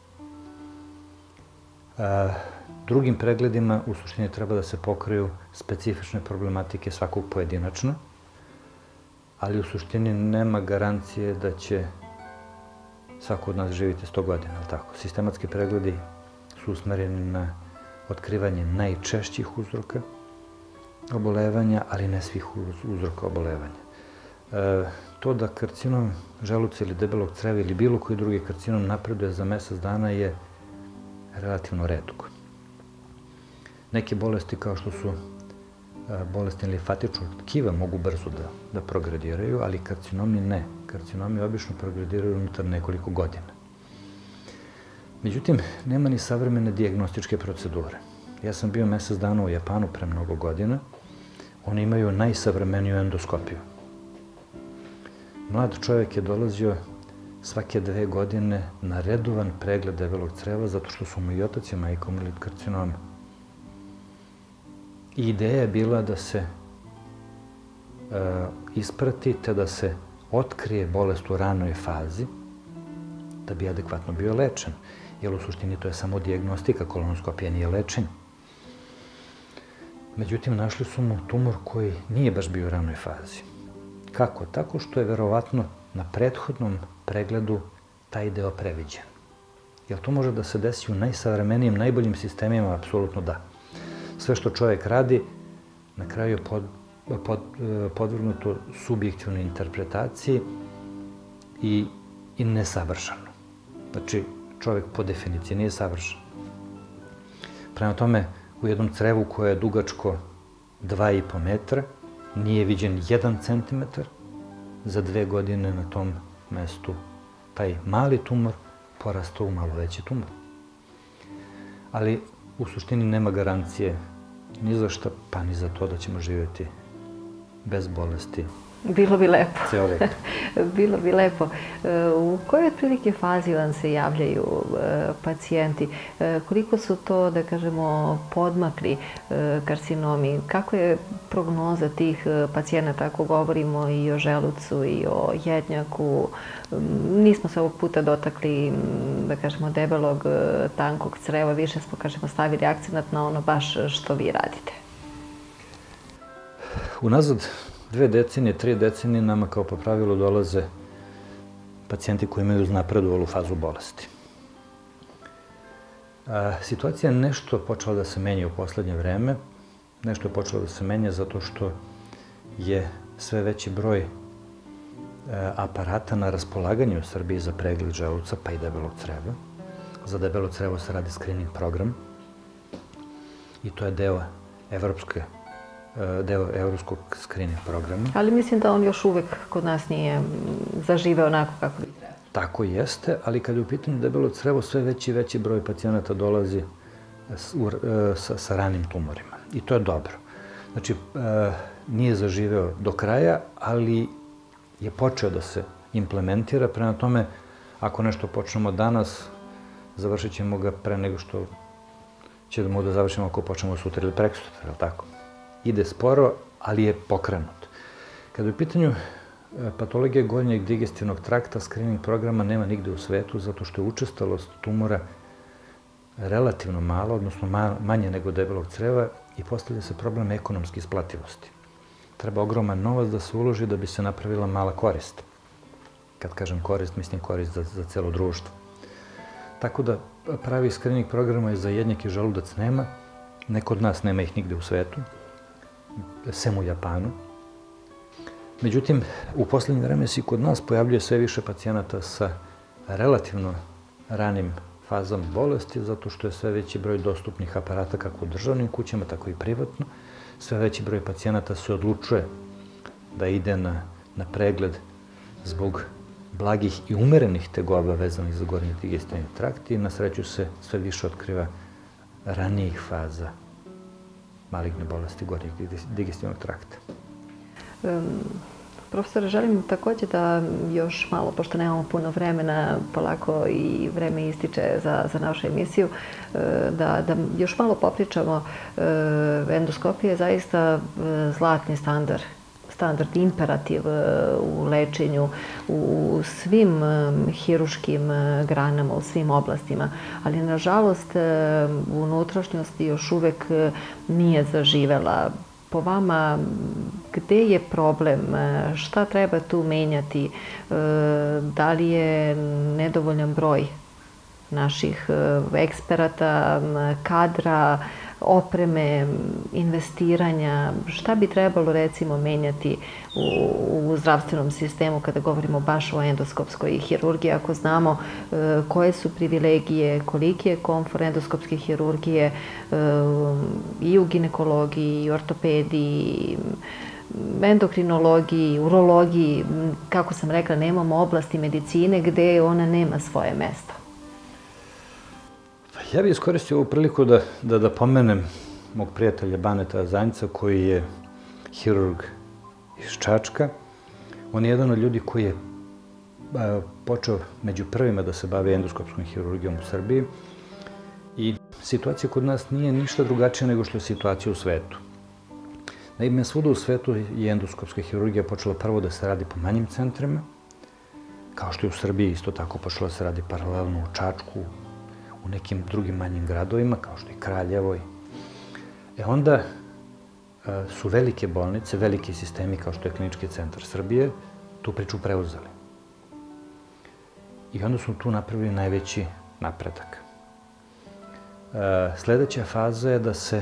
Drugim pregledima u suštini treba da se pokriju specifične problematike svakog pojedinačno, ali u suštini nema garancije da će svako od nas živjeti 100 godina, ali tako? Sistematski pregledi su usmereni na otkrivanje najčešćih uzroka obolevanja, ali ne svih uzroka obolevanja. To da karcinom želuca ili debelog creva ili bilo koji drugi karcinom napreduje za mjesec dana je relativno retko. Neke bolesti kao što su bolesti limfatičnog tkiva mogu brzo da progrediraju, ali karcinomi ne. Karcinomi obično progrediraju unutar nekoliko godina. Međutim, nema ni savremene dijagnostičke procedure. Ja sam bio mjesec dana u Japanu pre mnogo godina. Oni imaju najsavremeniju endoskopiju. Mlad čovjek je dolazio svake 2 godine na redovan pregled debelog creva zato što su mu i otac i majka umrli od karcinoma. I ideja je bila da se isprati te da se otkrije bolest u ranoj fazi da bi adekvatno bio lečen. Jer u suštini to je samo dijagnostika, kolonoskopija nije lečenje. Međutim, našli su mu tumor koji nije baš bio u ranoj fazi. Kako? Tako što je verovatno na prethodnom pregledu taj deo previđen. Jel to može da se desi u najsavremenijim, najboljim sistemima? Apsolutno da. Sve što čovjek radi, na kraju je podvrgnuto subjektivnoj interpretaciji i nesavršeno. Znači, čovjek po definiciji nije savršen. Prema tome, u jednom crevu koje je dugačko 2,5 metra, nije viđen 1 centimetar, za 2 godine na tom mestu taj mali tumor porastao u malo veći tumor. Ali u suštini nema garancije ni za šta, pa ni za to da ćemo živjeti bez bolesti. Bilo bi lepo. Ceo vek. Bilo bi lepo. U kojoj otprilike fazi vam se javljaju pacijenti? Koliko su to, da kažemo, podmakli karcinomi? Kako je prognoza tih pacijenata ako govorimo i o želucu i o jednjaku? Nismo se ovog puta dotakli, da kažemo, debelog, tankog creva. Više smo, kažemo, stavili akcenat na ono baš što vi radite. Unazad 2 decenije, 3 decenije nama kao po pravilu dolaze pacijenti koji imaju uznapredovalu fazu bolesti. Situacija je nešto počela da se menja u poslednje vreme. Nešto je počelo da se menja zato što je sve veći broj aparata na raspolaganju u Srbiji za pregled želuca, pa i debelog creva. Za debelo crevo se radi screening program i to je deo evropskog screening programa. Ali mislim da on još uvek kod nas nije zaživeo onako kako bi trebalo. Tako jeste, ali kada je u pitanju debelo crevo, sve veći i veći broj pacijenata dolazi sa ranim tumorima. I to je dobro. Znači, nije zaživeo do kraja, ali je počeo da se implementira. Prema tome, ako nešto počnemo danas, završit ćemo ga pre nego što ćemo da završimo ako počnemo sutra ili prekosutra, je li tako? Ide sporo, ali je pokrenut. Kada je u pitanju patologije gornjeg digestivnog trakta, screening programa nema nigde u svetu, zato što je učestalost tumora relativno mala, odnosno manje nego debelog creva i postavlja se problem ekonomske isplativosti. Treba ogroman novac da se uloži da bi se napravila mala korist. Kad kažem korist, mislim korist za celo društvo. Tako da pravi screening programa za jednjak i želudac nema. Neko od nas nema ih nigde u svetu, sem u Japanu. Međutim, u poslednje vreme se i kod nas pojavljuje sve više pacijenata sa relativno ranim fazama bolesti, zato što je sve veći broj dostupnih aparata kako u državnim kućama, tako i privatno. Sve veći broj pacijenata se odlučuje da ide na pregled zbog blagih i umerenih tegoba vezanih za gornji digestivni trakt i na sreću se sve više otkriva ranijih faza maligne bolesti gornjeg digestivnog trakta. Profesore, želim također da još malo, pošto nemamo puno vremena, polako i vreme ističe za našu emisiju, da još malo popričamo. Endoskopija je zaista zlatni standard, imperativ u lečenju, u svim hiruškim granama, u svim oblastima. Ali, nažalost, unutrašnjost još uvek nije zaživela. Po vama, gde je problem? Šta treba tu menjati? Da li je nedovoljan broj naših eksperata, kadra, opreme, investiranja? Šta bi trebalo, recimo, menjati u zdravstvenom sistemu kada govorimo baš o endoskopskoj hirurgiji, ako znamo koje su privilegije, koliki je komfor endoskopske hirurgije i u ginekologiji, i ortopediji, endokrinologiji, urologiji, kako sam rekla, nemamo oblasti medicine gde ona nema svoje mesto. Ja bih iskoristio ovu priliku da pomenem mog prijatelja Baneta Azanjca, koji je hirurg iz Čačka. On je jedan od ljudi koji je počeo među prvima da se bavi endoskopskom hirurgijom u Srbiji. I situacija kod nas nije ništa drugačija nego što je situacija u svetu. Naime, svuda u svetu je endoskopska hirurgija počela prvo da se radi po manjim centrima, kao što je u Srbiji isto tako počela da se radi paralelno u Čačku, u nekim drugim manjim gradovima, kao što je Kraljevo. Onda su velike bolnice, veliki sistemi, kao što je Klinički centar Srbije, tu priču preuzeli. I onda su tu napravili najveći napredak. Sledeća faza je da se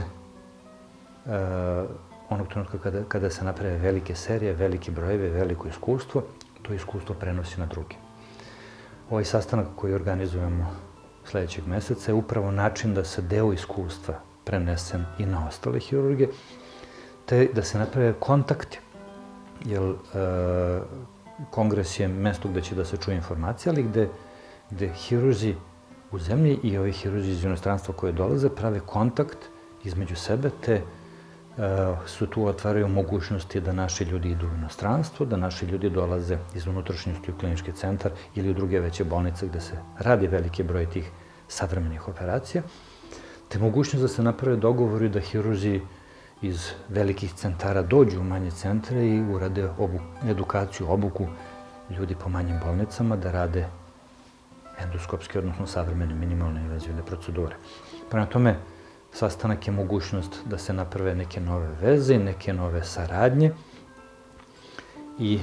onog trenutka kada se naprave velike serije, veliki brojevi, veliko iskustvo, to iskustvo prenosi na druge. Ovaj sastanak koji organizujemo sledećeg meseca je upravo način da se deo iskustva prenesen i na ostale hirurge, te da se naprave kontakti, jer kongres je mesto gde će da se čuje informacija, ali gde hirurzi u zemlji i ovi hirurzi iz inostranstva koje dolaze prave kontakt između sebe, te su tu otvaraju mogućnosti da naši ljudi idu u inostranstvo, da naši ljudi dolaze iz unutrašnjosti u klinički centar ili u druge veće bolnice gde se radi veliki broj tih savremenih operacija, te mogućnost da se naprave dogovori da hirurzi iz velikih centara dođu u manje centre i urade edukaciju, obuku ljudi po manjim bolnicama da rade endoskopske, odnosno savremene minimalne invazivne procedure. Prema tome, sastanak je mogućnost da se naprave neke nove veze, neke nove saradnje i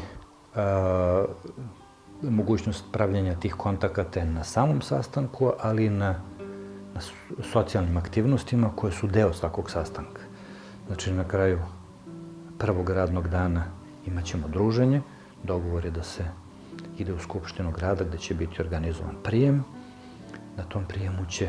mogućnost pravljenja tih kontakata na samom sastanku, ali i na socijalnim aktivnostima koje su deo svakog sastanka. Znači, na kraju prvog radnog dana imat ćemo druženje. Dogovor je da se ide u Skupštinu grada gde će biti organizovan prijem. Na tom prijemu će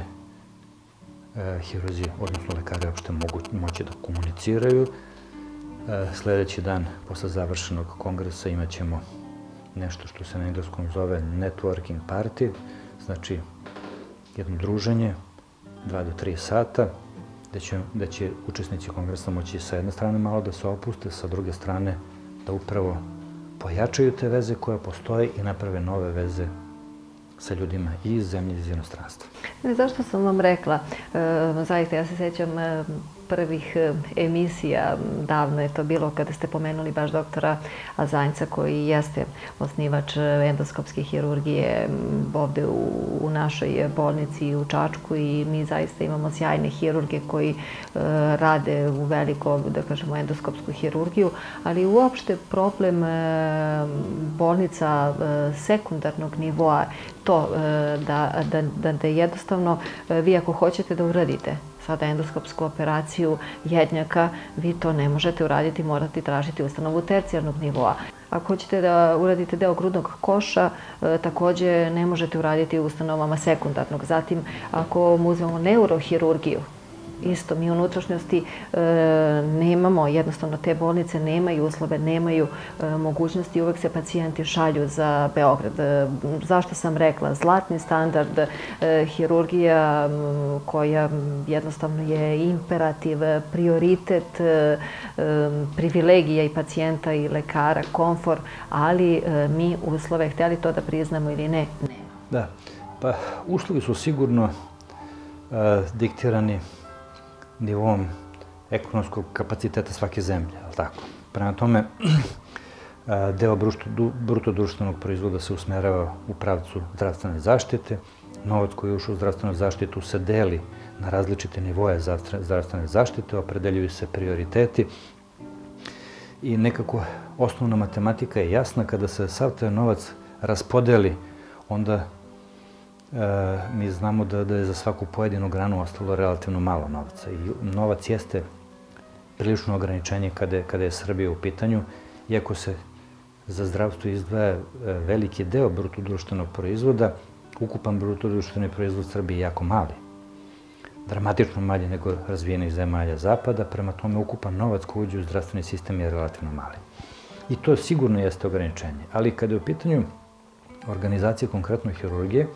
hirurzi, odnosno lekari, uopšte moći da komuniciraju. Sledeći dan, posle završenog kongresa, imat ćemo nešto što se na engleskom zove networking party, znači jedno druženje, 2 do 3 sata, gde će učesnici kongresa moći sa jedne strane malo da se opuste, sa druge strane da upravo pojačaju te veze koje postoje i naprave nove veze sa ljudima i iz zemlje i iz inostranstva. Zašto sam vam rekla? Zaista, ja se sećam prvih emisija, davno je to bilo kada ste pomenuli baš doktora Azanjca, koji jeste osnivač endoskopske hirurgije ovde u našoj bolnici u Čačku, i mi zaista imamo sjajne hirurge koji rade u veliko, da kažemo, endoskopsku hirurgiju, ali uopšte problem bolnica sekundarnog nivoa, to da jednostavno vi ako hoćete da uradite sada endoskopsku operaciju jednjaka, vi to ne možete uraditi, morate tražiti ustanovu tercijarnog nivoa. Ako hoćete da uradite deo grudnog koša, takođe ne možete uraditi u ustanovama sekundarnog. Zatim, ako uzmemo neurohirurgiju, isto, mi u unutrašnjosti nemamo, jednostavno te bolnice nemaju uslove, nemaju mogućnosti, uvek se pacijenti šalju za Beograd. Zašto sam rekla? Zlatni standard, hirurgija koja jednostavno je imperativ, prioritet, privilegija i pacijenta i lekara, komfor, ali mi uslove, hteli to da priznamo ili ne, nema. Da, pa uslovi su sigurno diktirani nivom ekonomskog kapaciteta svake zemlje, ali tako? Prema tome, deo bruto društvenog proizvoda se usmerava u pravcu zdravstvene zaštite. Novac koji je ušao u zdravstvenu zaštitu se deli na različite nivoje zdravstvene zaštite, opredeljuju se prioriteti i nekako osnovna matematika je jasna. Kada se sav taj novac raspodeli, onda mi znamo da je za svaku pojedinu granu ostalo relativno malo novca. I novac jeste prilično ograničenje kada je Srbija u pitanju, iako se za zdravstvo izdvaja veliki deo bruto društvenog proizvoda, ukupan bruto društveni proizvod Srbije je jako mali. Dramatično manje nego razvijenih zemalja Zapada, prema tome ukupan novac koji uđe u zdravstveni sistem je relativno mali. I to sigurno jeste ograničenje. Ali kada je u pitanju organizacije konkretno hirurgije,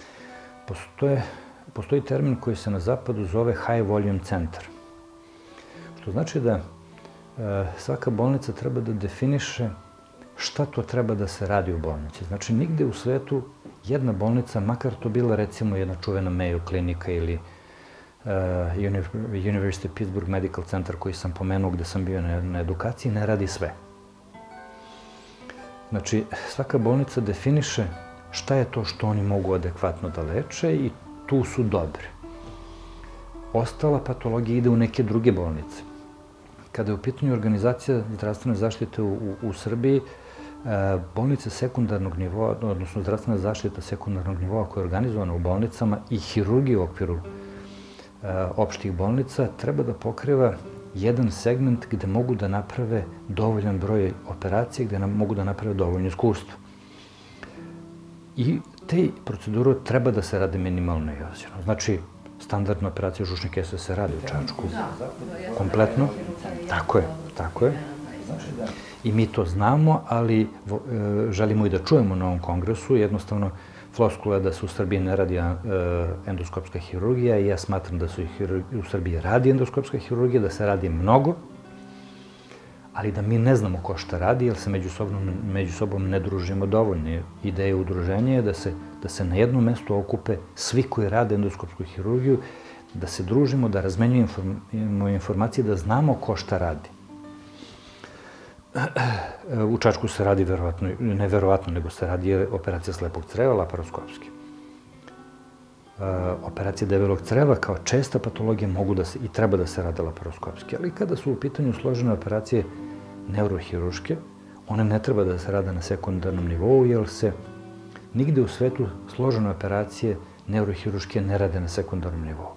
postoji termin koji se na Zapadu zove high volume centar. Što znači da svaka bolnica treba da definiše šta to treba da se radi u bolnici. Znači, nigde u svetu jedna bolnica, makar to bila recimo jedna čuvena Mayo klinika ili University Pittsburgh Medical Center koji sam pomenuo gde sam bio na edukaciji, ne radi sve. Znači, svaka bolnica definiše šta je to što oni mogu adekvatno da leče i tu su dobri. Ostala patologija ide u neke druge bolnice. Kada je u pitanju organizacija zdravstvene zaštite u Srbiji, bolnice sekundarnog nivoa, odnosno zdravstvena zaštita sekundarnog nivoa koja je organizovana u bolnicama i hirurgija u okviru opštih bolnica treba da pokriva jedan segment gde mogu da naprave dovoljan broj operacija, gde mogu da naprave dovoljno iskustvo. I te procedure treba da se rade minimalno i ozirno. Znači, standardna operacija žučne kese se radi u Čačku. Kompletno. Tako je. I mi to znamo, ali želimo i da čujemo na ovom kongresu. Jednostavno, floskula je da se u Srbiji ne radi endoskopska hirurgija i ja smatram da se u Srbiji radi endoskopska hirurgija, da se radi mnogo, ali da mi ne znamo ko šta radi, jer se među sobom ne družimo dovoljno. Ideja udruženja je da se na jednom mestu okupe svi koji rade endoskopsku hirurgiju, da se družimo, da razmenjujemo informacije, da znamo ko šta radi. U Čačku se radi ne verovatno, nego se radi operacija slepog creva laparoskopski. Operacije debelog creva kao česta patologija mogu da se i treba da se rade laparoskopski, ali kada su u pitanju složene operacije neurohiruške, one ne treba da se rade na sekundarnom nivou, jer se nigde u svetu složene operacije neurohiruške ne rade na sekundarnom nivou.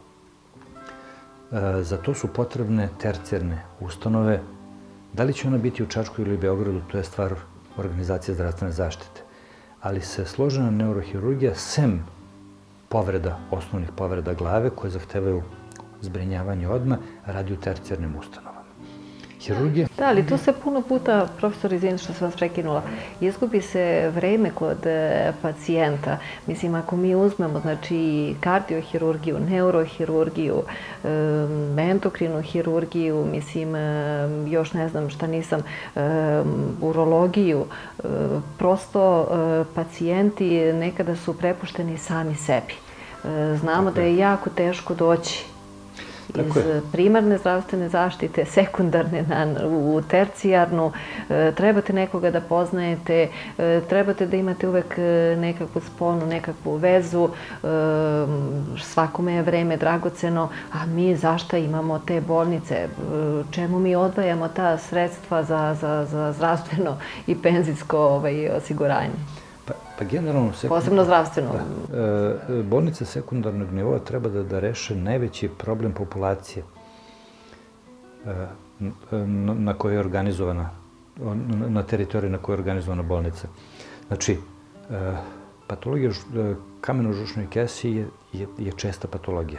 Za to su potrebne tercijarne ustanove. Da li će ona biti u Čačku ili u Beogradu, to je stvar organizacije zdravstvene zaštite. Ali se složena neurohirurgija, sem osnovnih povreda glave, koje zahtevaju zbrinjavanje odmah, radi u tercijarnim ustanovama. Hirurgija... Da, ali tu se puno puta, profesor, izvini što sam vas prekinula, izgubi se vreme kod pacijenta. Mislim, ako mi uzmemo, znači, kardiohirurgiju, neurohirurgiju, endokrinu hirurgiju, mislim, još ne znam šta nisam, urologiju, prosto pacijenti nekada su prepušteni sami sebi. Znamo da je jako teško doći iz primarne zdravstvene zaštite, sekundarne u tercijarnu. Trebate nekoga da poznajete, trebate da imate uvek nekakvu sponu, nekakvu vezu. Svakome je vreme dragoceno, a mi zašto imamo te bolnice? Čemu mi odvajamo ta sredstva za zdravstveno i penzijsko osiguranje? Pa generalno... Posebno zdravstveno. Bolnice sekundarnog nivoa treba da reše najveći problem populacije na kojoj je organizovana, na teritoriji na kojoj je organizovana bolnica. Znači, patologija kameno-žučnoj kesi je česta patologija.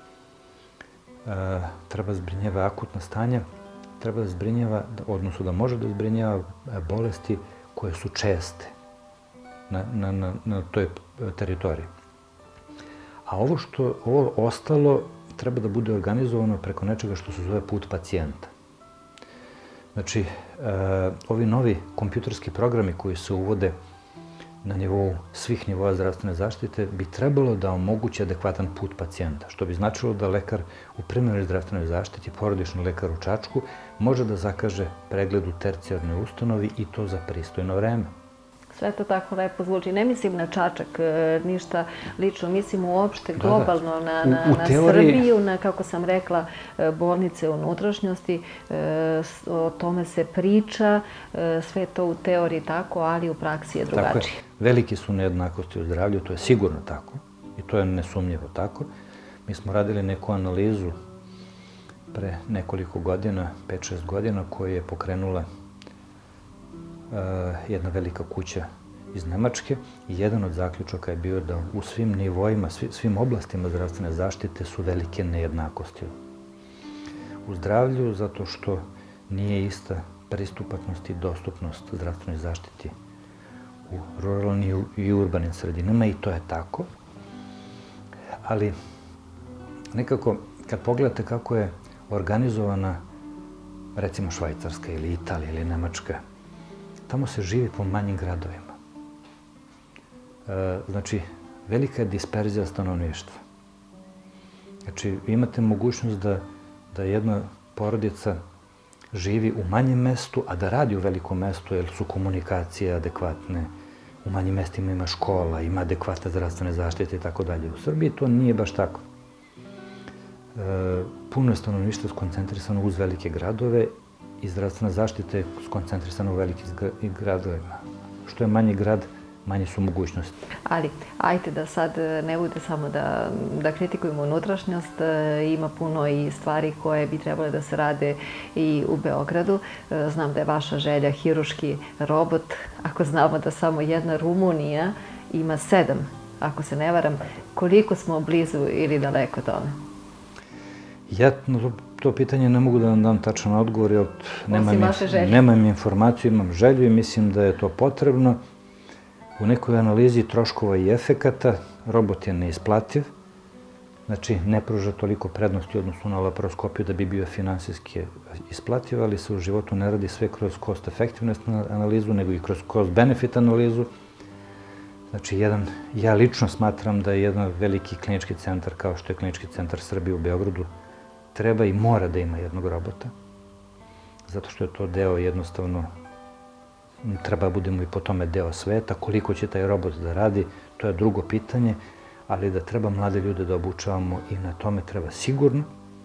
Treba zbrinjava akutna stanja, treba da zbrinjava, odnosno da može da zbrinjava bolesti koje su česte na toj teritoriji. A ovo ostalo treba da bude organizovano preko nečega što se zove put pacijenta. Znači, ovi novi kompjuterski programi koji se uvode na nivou svih nivoa zdravstvene zaštite bi trebalo da omogući adekvatan put pacijenta, što bi značilo da lekar u primarnoj zdravstvenoj zaštiti, porodični lekar u Čačku, može da zakaže pregled u tercijarnoj ustanovi i to za pristojno vreme. Sve to tako lepo zvuči. Ne mislim na Čačak, ništa lično. Mislim uopšte globalno na Srbiju, na, kako sam rekla, bolnice u unutrašnjosti. O tome se priča, sve to u teoriji tako, ali u praksi je drugačije. Tako je. Velike su nejednakosti u zdravlju, to je sigurno tako i to je nesumnjivo tako. Mi smo radili neku analizu pre nekoliko godina, 5-6 godina, koju je pokrenula jedna velika kuća iz Nemačke i jedan od zaključaka je bio da u svim nivoima, svim oblastima zdravstvene zaštite su velike nejednakosti u zdravlju, zato što nije ista pristupačnost i dostupnost zdravstvenoj zaštiti u ruralnim i urbanim sredinama i to je tako. Ali nekako, kad pogledate kako je organizovana, recimo Švajcarska ili Italija ili Nemačka, tamo se živi po manjim gradovima. Znači, velika je disperzija stanovništva. Znači, imate mogućnost da jedna porodica živi u manjem mestu, a da radi u velikom mestu, jer su komunikacije adekvatne. U manjim mestima ima škola, ima adekvatne zdravstvene zaštite i tako dalje. U Srbiji to nije baš tako. Puno je stanovništva skoncentrisano uz velike gradove i zdravstvena zaštita je skoncentrisana u velikim gradovima. Što je manji grad, manje su mogućnosti. Ali, ajte da sad ne bude samo da kritikujemo unutrašnjost, ima puno i stvari koje bi trebale da se rade i u Beogradu. Znam da je vaša želja hiruški robot, ako znamo da samo jedna Rumunija ima 7, ako se ne varam, koliko smo blizu ili daleko tome? Ja na to pitanje ne mogu da vam dam tačan odgovor, jer nemam informaciju, imam želju i mislim da je to potrebno. U nekoj analizi troškova i efekata robot je neisplativ, znači ne pruža toliko prednosti u odnosu na laparoskopiju da bi bio finansijski isplativ, ali se u životu ne radi sve kroz cost effectiveness analizu, nego i kroz cost benefit analizu. Znači, ja lično smatram da je jedan veliki klinički centar, kao što je Klinički centar Srbije u Beogradu, treba i mora da ima jednog robota, zato što je to deo jednostavno, treba da budemo i po tome deo sveta. Koliko će taj robot da radi, to je drugo pitanje, ali da treba mlade ljude da obučavamo i na tome treba sigurno.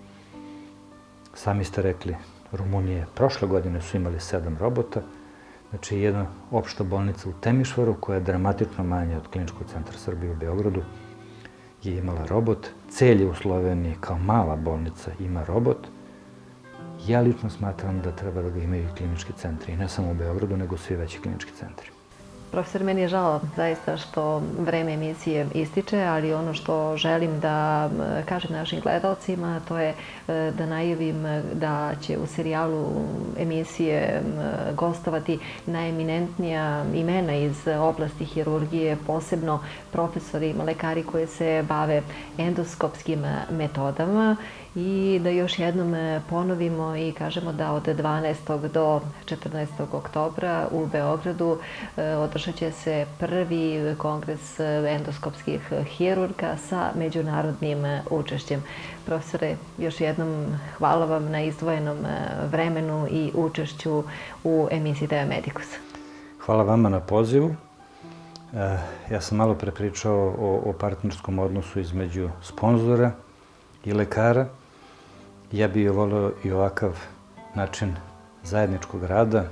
Sami ste rekli, Rumunije prošle godine su imali 7 robota, znači jedna opšta bolnica u Temišvaru, koja je dramatično manja od Kliničkog centra Srbije u Beogradu, je imala robot. Celje u Sloveniji kao mala bolnica ima robot. Ja lično smatram da treba da ga imaju i klinički centri, i ne samo u Beogradu, nego svi veći klinički centri. Profesor, meni je žao zaista što vreme emisije ističe, ali ono što želim da kažem našim gledalcima, to je da najavim da će u serijalu emisije gostovati najeminentnija imena iz oblasti hirurgije, posebno profesori, lekari koji se bave endoskopskim metodama, i da još jednom ponovimo i kažemo da od 12. do 14. oktobra u Beogradu održat će se prvi kongres endoskopskih hirurga sa međunarodnim učešćem. Profesore, još jednom hvala vam na izdvojenom vremenu i učešću u emisiji TV Medicus. Hvala vama na pozivu. Ja sam malo pre pričao o partnerskom odnosu između sponzora i lekara. Ja bih volio i ovakav način zajedničkog rada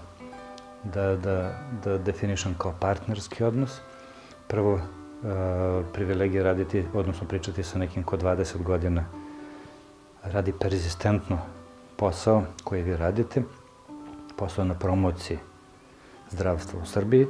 da definišem kao partnerski odnos. Prvo, privilegija raditi, odnosno pričati sa nekim ko 20 godina radi perzistentno posao koji vi radite, posao na promociji zdravstva u Srbiji.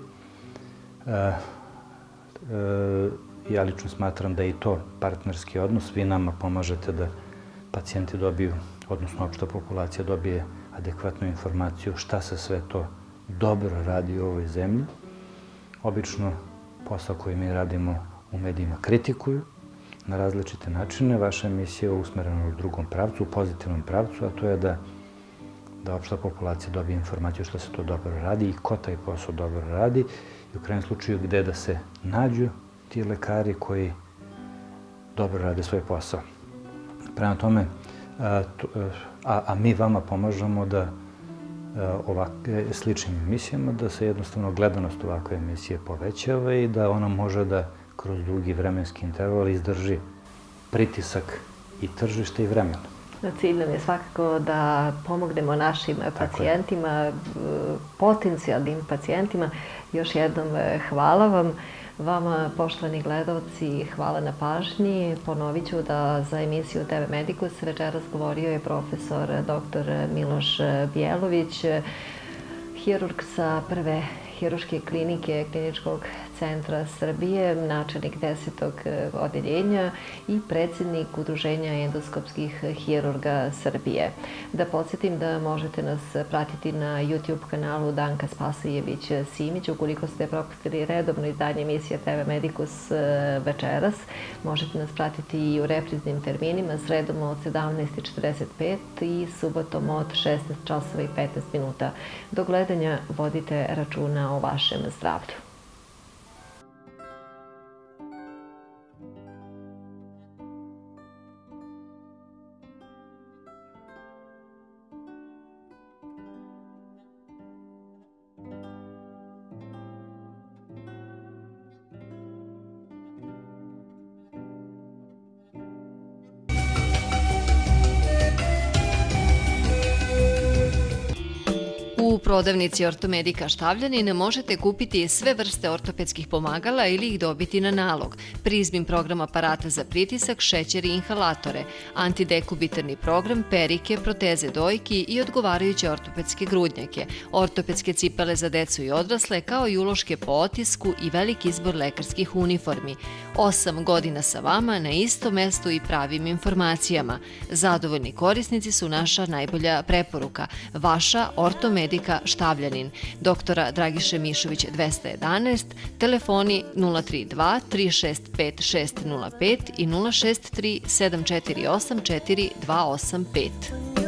Ja lično smatram da je i to partnerski odnos. Vi nama pomažete da pacijenti dobiju, odnosno opšta populacija dobije adekvatnu informaciju šta se sve to dobro radi u ovoj zemlji. Obično posao koji mi radimo u medijima kritikuju na različite načine. Vaša emisija je usmerena u drugom pravcu, u pozitivnom pravcu, a to je da da opšta populacija dobije informaciju što se to dobro radi i ko taj posao dobro radi i u krajnjem slučaju gde da se nađu ti lekari koji dobro rade svoj posao. Prema tome, a mi vama pomažemo da sličnim emisijama, da se jednostavno gledanost ovakve emisije povećava i da ona može da kroz dugi vremenski interval izdrži pritisak i tržište i vremena. Cilj nam je svakako da pomognemo našim pacijentima, potencijalnim pacijentima. Još jednom hvala vam. Vama, poštovani gledalci, hvala na pažnji. Ponovit ću da za emisiju TV Medicus večeras govorio je profesor dr. Miloš Bjelović, hirurg sa prve hirurške klinike Kliničkog centra Srbije, načelnik 10. odeljenja i predsjednik Udruženja endoskopskih hirurga Srbije. Da podsjetim da možete nas pratiti na YouTube kanalu Danka Spasijević-Simić. Ukoliko ste propustili redovno izdanje emisije TV Medicus večeras, možete nas pratiti i u repriznim terminima sredom od 17:45 i subotom od 16:15. Do gledanja vodite računa o vašem zdravlju. U prodavnici Ortomedika Štavljanin možete kupiti sve vrste ortopedskih pomagala ili ih dobiti na nalog, prizmin program aparata za pritisak, šećer i inhalatore, antidekubitarni program, perike, proteze dojki i odgovarajuće ortopedske grudnjake, ortopedske cipele za decu i odrasle, kao i uloške po otisku i veliki izbor lekarskih uniformi. 8 godina sa vama na istom mestu i pravim informacijama. Zadovoljni korisnici su naša najbolja preporuka. Vaša Ortomedika Štavljanin, doktora Dragiše Mišović 211, telefoni 032 365 605 i 063 748 4285.